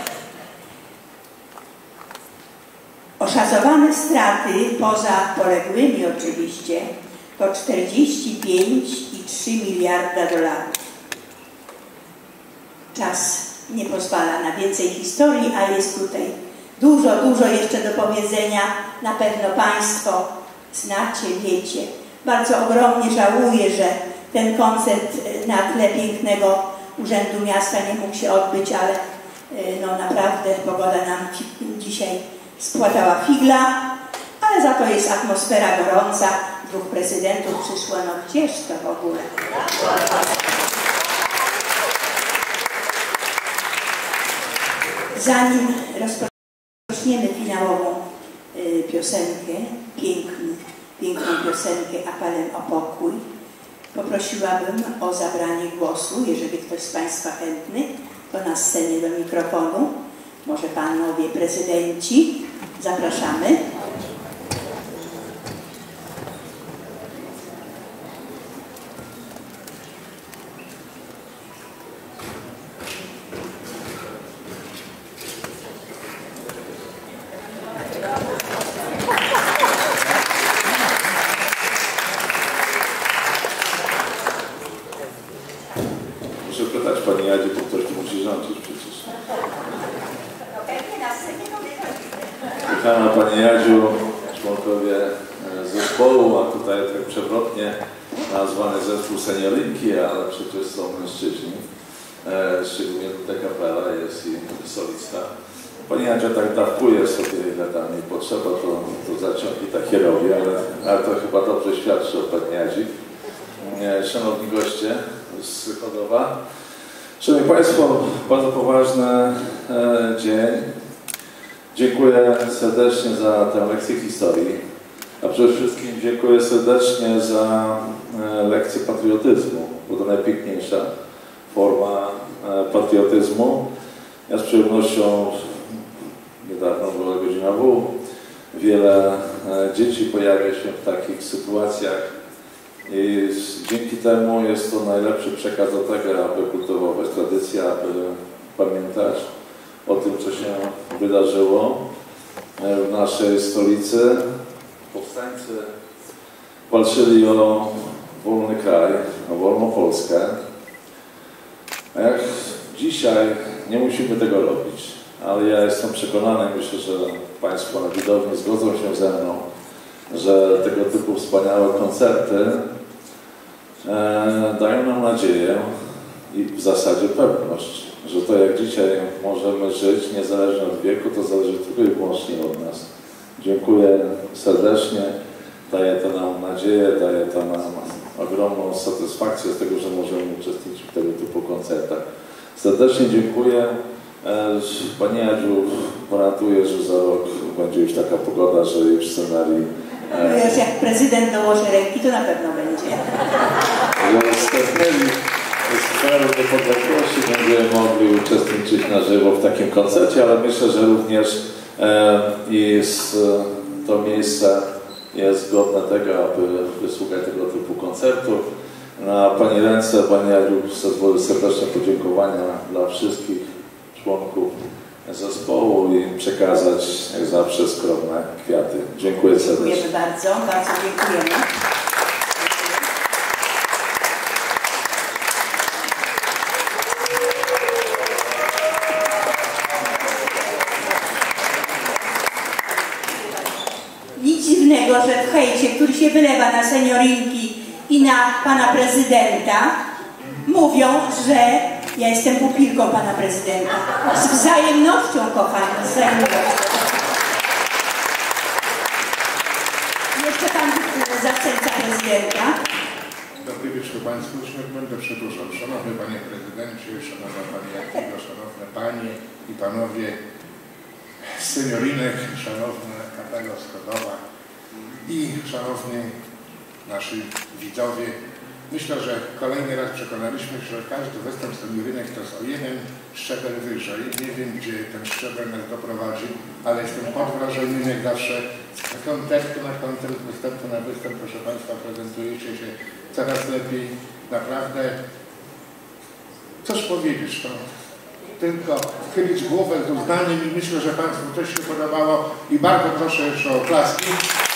Oszacowane straty, poza poległymi oczywiście, to czterdzieści pięć i trzy miliarda dolarów. Czas nie pozwala na więcej historii, a jest tutaj dużo, dużo jeszcze do powiedzenia. Na pewno Państwo znacie, wiecie. Bardzo ogromnie żałuję, że ten koncert na tle pięknego Urzędu Miasta nie mógł się odbyć, ale no naprawdę pogoda nam dzisiaj spłatała figla, ale za to jest atmosfera gorąca. Dwóch prezydentów przyszło, no gdzież to w ogóle. Zanim rozpoczniemy finałową y, piosenkę, piękny, piękną piosenkę Apelem o pokój, poprosiłabym o zabranie głosu, jeżeli ktoś z Państwa chętny, to na scenie do mikrofonu. Może Panowie prezydenci, zapraszamy. Muszę pytać Pani Jadzie, to ktoś tu musi rządzić przecież. Kochana Pani Jadziu, członkowie zespołu, a tutaj tak przewrotnie nazwany zespół seniorinki, ale przecież są mężczyźni, szczególnie tutaj kapela jest i solista. Pani Jadzia tak dawkuje sobie, ile tam jej potrzeba, to, to zaciągi takie robi, ale, ale to chyba dobrze świadczy o Pani Jadzi. Szanowni goście z Chodowa. Szanowni Państwo, bardzo ważny e, dzień. Dziękuję serdecznie za tę lekcję historii, a przede wszystkim dziękuję serdecznie za e, lekcję patriotyzmu, bo to najpiękniejsza forma e, patriotyzmu. Ja z przyjemnością, niedawno była godzina W, wiele e, dzieci pojawia się w takich sytuacjach i dzięki temu jest to najlepszy przekaz do tego, aby kultywować tradycję, aby pamiętać o tym, co się wydarzyło w naszej stolicy. Powstańcy walczyli o wolny kraj, o wolną Polskę. A jak dzisiaj nie musimy tego robić, ale ja jestem przekonany, myślę, że Państwo na widowni zgodzą się ze mną, że tego typu wspaniałe koncerty e, dają nam nadzieję i w zasadzie pewność, że to jak dzisiaj możemy żyć niezależnie od wieku, to zależy tylko i wyłącznie od nas. Dziękuję serdecznie, daje to nam nadzieję, daje to nam ogromną satysfakcję z tego, że możemy uczestniczyć w tego typu koncertach. Serdecznie dziękuję. Pani Jadziu gwarantuję, że za rok będzie już taka pogoda, że już scenarii... No już jak prezydent dołoży ręki, to na pewno będzie. Że stępnęli z chwilą niepodległości będziemy mogli uczestniczyć na żywo w takim koncercie, ale myślę, że również e, jest, to miejsce jest godne tego, aby wysłuchać tego typu koncertów. Na Pani ręce, Pani Jadziu, pozwolę serdeczne podziękowania dla wszystkich członków zespołu i przekazać, jak zawsze, skromne kwiaty. Dziękuję serdecznie. Dziękujemy bardzo, bardzo dziękujemy. Nic dziwnego, że w hejcie, który się wylewa na seniorinki i na Pana Prezydenta, mówią, że ja jestem pupilką Pana Prezydenta. Z wzajemnością, kochani, z wzajemnością. Jeszcze Pan zastępca Prezydenta. Dobry wieczór Państwu. będę przedłużał. Szanowny Panie Prezydencie, Szanowna Pani Jakiego, Szanowne Panie i Panowie seniorinek, Szanowna Kapelo Schodowa i Szanowni nasi widzowie. Myślę, że kolejny raz przekonaliśmy się, że każdy występ seniorinek to jest o jeden szczebel wyżej. Nie wiem, gdzie ten szczebel nas doprowadzi, ale jestem pod wrażeniem, jak zawsze z koncertu na koncert, występu na występ, proszę Państwa, prezentujecie się coraz lepiej. Naprawdę, coś powiedzieć, to tylko chylić głowę z uznaniem i myślę, że Państwu też się podobało i bardzo proszę jeszcze o oklaski.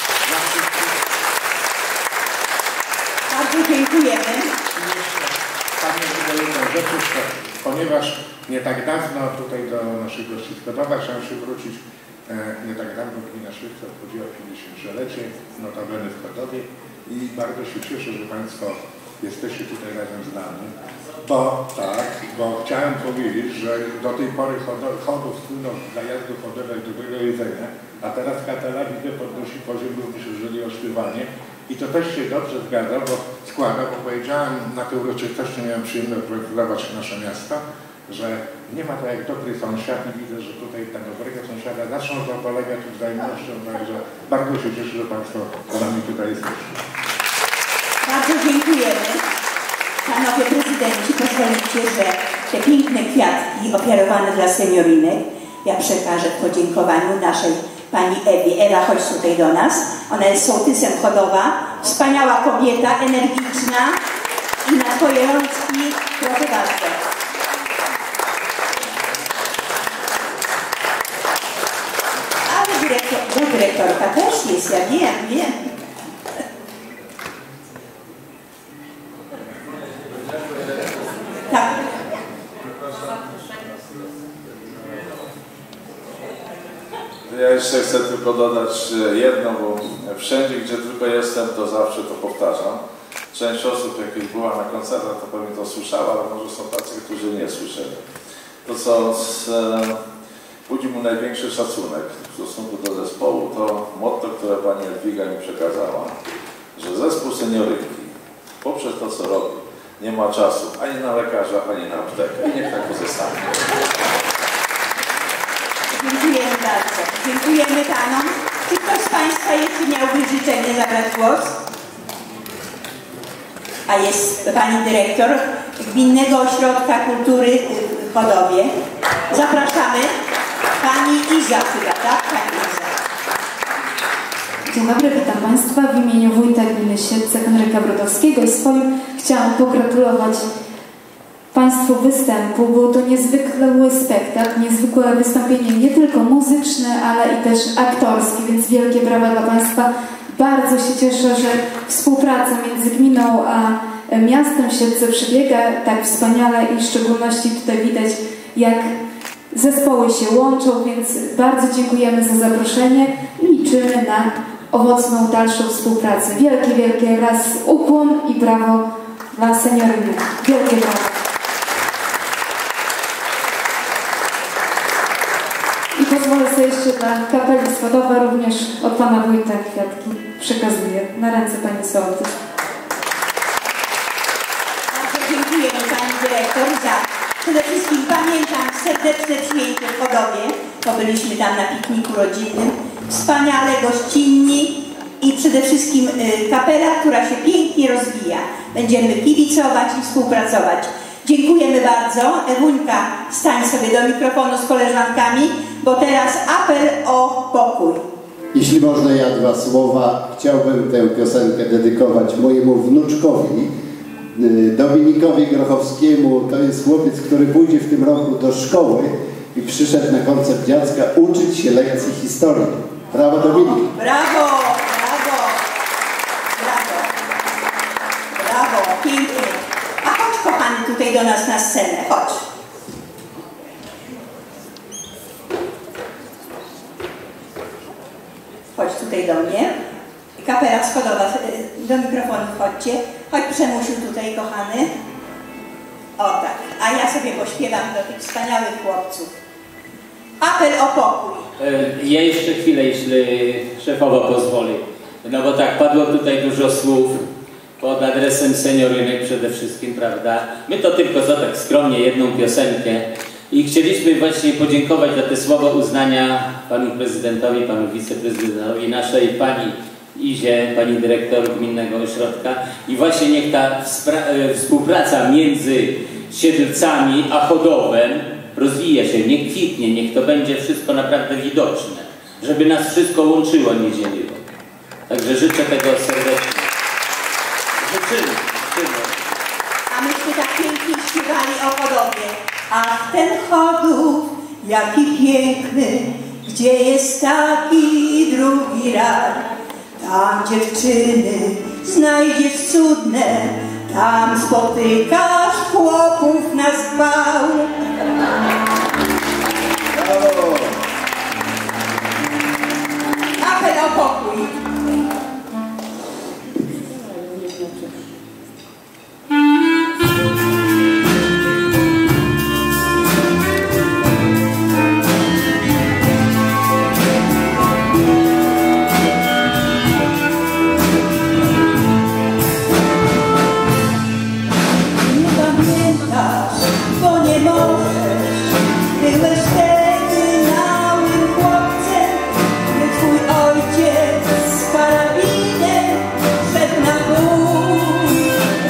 Bardzo dziękujemy. Panie jedną rzecz jeszcze, ponieważ nie tak dawno tutaj do naszych gości Schodowa chciałem się wrócić. E, nie tak dawno gmina Szwydka obchodziła pięćdziesięciolecie, notabene w Chodowie i bardzo się cieszę, że Państwo jesteście tutaj razem z nami, bo tak, bo chciałem powiedzieć, że do tej pory chodów wpłynął dla jazdy chodowej dobrego jedzenia, a teraz Kapela widzę podnosi poziom również jeżeli o śpiewanie. I to też się dobrze zgadza, bo składa, bo powiedziałem na tej uroczystości, miałem przyjemność reprezentować nasze miasto, że nie ma to jak dobry sąsiad i widzę, że tutaj tego dobrego sąsiada zaczną to polegać wzajemnością, także bardzo się cieszę, że Państwo z nami tutaj jesteście. Bardzo dziękujemy. Panowie prezydenci, pozwolicie, że te piękne kwiatki ofiarowane dla seniorinek ja przekażę w podziękowaniu naszej Pani Ewie. Ewa, chodź tutaj do nas. Ona jest sołtysem Chodowa. Wspaniała kobieta, energiczna i na Twoje rączki proszę bardzo. Ale dyrektor, no, dyrektorka też jest, ja wiem, wiem. Tak. Ja jeszcze chcę tylko dodać jedno, bo wszędzie, gdzie tylko jestem, to zawsze to powtarzam. Część osób, jak była na koncertach, to pewnie to słyszała, ale może są tacy, którzy nie słyszeli. To, co z, e, budzi mu największy szacunek w stosunku do zespołu, to motto, które Pani Jadwiga mi przekazała, że zespół seniorynki poprzez to, co robi, nie ma czasu ani na lekarza, ani na aptekę. I niech tak pozostanie. Dziękujemy bardzo. Dziękujemy Panom. Czy ktoś z Państwa jeszcze miałby życzenie zabrać głos? A jest Pani Dyrektor Gminnego Ośrodka Kultury w Chodowie. Zapraszamy. Pani Iza chyba, tak? Pani Iza. Dzień dobry, witam Państwa. W imieniu wójta gminy Siedlce Henryka Brodowskiego i swoim chciałam pogratulować Państwu występu. Był to niezwykły spektakl, niezwykłe wystąpienie nie tylko muzyczne, ale i też aktorskie, więc wielkie brawa dla Państwa. Bardzo się cieszę, że współpraca między gminą a miastem Siedlce przebiega tak wspaniale i w szczególności tutaj widać, jak zespoły się łączą, więc bardzo dziękujemy za zaproszenie i liczymy na owocną dalszą współpracę. Wielkie, wielkie raz ukłon i brawo dla seniorinek. Wielkie brawo. I pozwolę sobie jeszcze dla Kapeli Schodowa również od Pana Wójta kwiatki przekazuję na ręce Pani Sołtys. Bardzo dziękujemy Pani Dyrektor za przede wszystkim pamiętam serdeczne przyjęcie w Chodowie, bo byliśmy tam na pikniku rodzinnym. Wspaniale, gościnni i przede wszystkim y, kapela, która się pięknie rozwija. Będziemy kibicować i współpracować. Dziękujemy bardzo. Ewuńka, stań sobie do mikrofonu z koleżankami, bo teraz apel o pokój. Jeśli można, ja dwa słowa. Chciałbym tę piosenkę dedykować mojemu wnuczkowi, Dominikowi Grochowskiemu. To jest chłopiec, który pójdzie w tym roku do szkoły i przyszedł na koncert dziecka uczyć się lekcji historii. Brawo, Dominik. Brawo, brawo, brawo, brawo, pięknie. A chodź, kochany, tutaj do nas na scenę, chodź. Chodź tutaj do mnie. Kapela Schodowa, do mikrofonu chodźcie. Chodź, Przemusiu, tutaj, kochany. O tak, a ja sobie pośpiewam do tych wspaniałych chłopców. Apel o pokój. Ja jeszcze chwilę, jeśli szefowa pozwoli. No bo tak, padło tutaj dużo słów Pod adresem seniorynek przede wszystkim, prawda? My to tylko za tak skromnie jedną piosenkę i chcieliśmy właśnie podziękować za te słowa uznania panu prezydentowi, panu wiceprezydentowi, naszej pani Izie, pani dyrektor Gminnego Ośrodka i właśnie niech ta współpraca między Siedlcami a Chodowem rozwija się, niech kwitnie, niech to będzie wszystko naprawdę widoczne, żeby nas wszystko łączyło, nie dzieliło. Także życzę tego serdecznie. Życzymy, życzymy. A myśmy tak pięknie śpiewali o Chodowie. Ach, ten Chodów, jaki piękny, gdzie jest taki drugi raj. Tam dziewczyny znajdziesz cudne, tam spotykasz chłopów na zwał. Apel o pokój. Byłeś wtedy małym chłopcem, gdy twój ojciec z karabinem szedł na bój.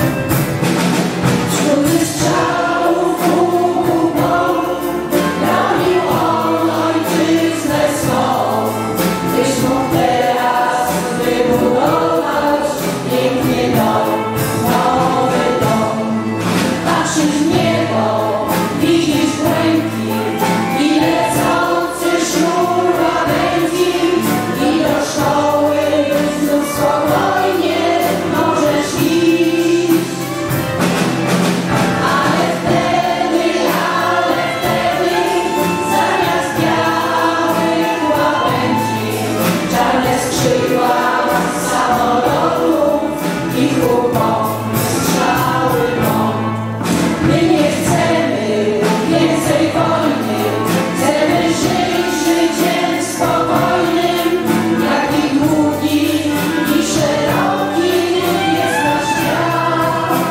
Wśród strzałów łupą bronił on ojczyznę swą. Tyś mógł teraz wybudować pięknie dom, nowy dom. Patrzysz w niebo, widzisz błękit i lecący sznur łabędzi i do szkoły znów spokojnie możesz iść. Ale wtedy, ale wtedy zamiast białych łabędzi czarne skrzydła samolotów i huką strzały bomb. My nie chcemy więcej wojny, chcemy żyć życiem spokojnym, jaki długi i szeroki jest nasz świat.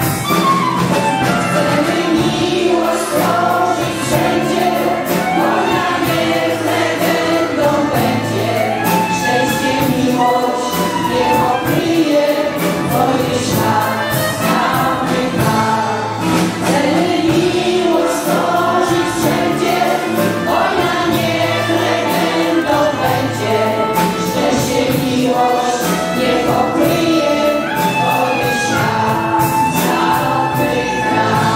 Chcemy miłość tworzyć wszędzie, wojna niech legendą będzie. Szczęście, miłość niech okryje wojny ślad dawnych lat. Chcemy miłość stworzyć wszędzie, wojna niech legendą będzie. Szczęście, miłość niech okryje wojny ślad dawnych lat.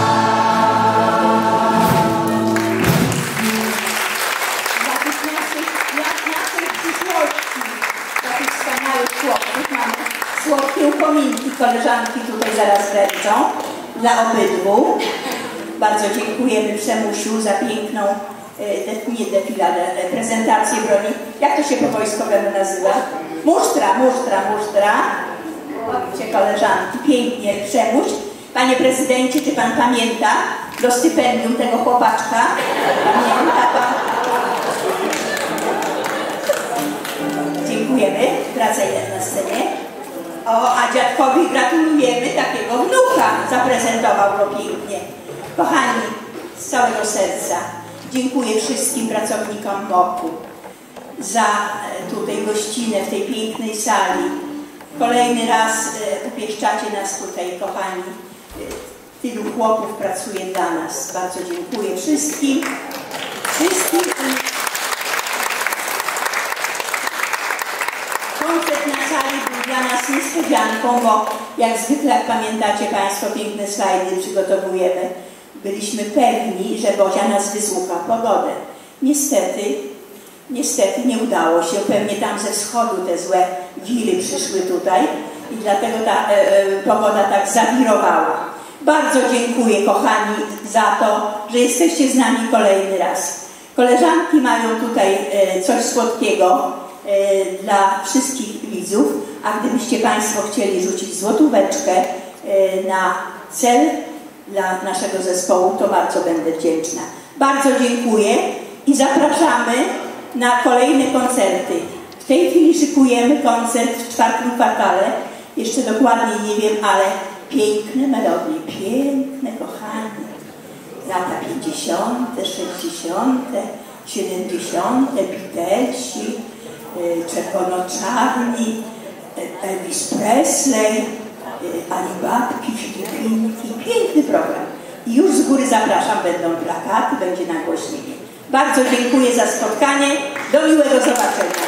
Dla tych naszych, dla naszej przyszłości, dla tych wspaniałych chłopców mamy słodkie upominki. Koleżanki tutaj zaraz wręczą dla obydwu. Bardzo dziękujemy Przemusiu za piękną, e, de, nie defiladę, e, prezentację broni. Jak to się po wojskowemu nazywa? Musztra, musztra, musztra. Widzicie, koleżanki, pięknie Przemuś. Panie prezydencie, czy pan pamięta do stypendium tego chłopaczka? Pamięta pan? Dziękujemy. Wracaj na scenie. O, a dziadkowi gratulujemy takiego wnuka. Zaprezentował go pięknie. Kochani, z całego serca dziękuję wszystkim pracownikom M O P-u za e, tutaj gościnę w tej pięknej sali. Kolejny raz e, upieszczacie nas tutaj, kochani. E, tylu chłopów pracuje dla nas. Bardzo dziękuję wszystkim. Wszystkim. Koncert na sali był dla nas niespodzianką, bo jak zwykle, jak pamiętacie Państwo, piękne slajdy przygotowujemy. Byliśmy pewni, że Bozia nas wysłucha pogodę. Niestety, niestety nie udało się. Pewnie tam ze wschodu te złe wiry przyszły tutaj i dlatego ta e, e, pogoda tak zawirowała. Bardzo dziękuję, kochani, za to, że jesteście z nami kolejny raz. Koleżanki mają tutaj e, coś słodkiego e, dla wszystkich widzów, a gdybyście Państwo chcieli rzucić złotóweczkę e, na cel dla naszego zespołu, to bardzo będę wdzięczna. Bardzo dziękuję i zapraszamy na kolejne koncerty. W tej chwili szykujemy koncert w czwartym kwartale Jeszcze dokładnie nie wiem, ale piękne melodie, piękne, kochane. Lata pięćdziesiąte, sześćdziesiąte, siedemdziesiąte, Beatlesi, czerwono-czarni, Elvis Presley, Alibabki, Filipinki. Piękny program. I już z góry zapraszam, będą plakaty, będzie nagłośnienie. Bardzo dziękuję za spotkanie. Do miłego zobaczenia.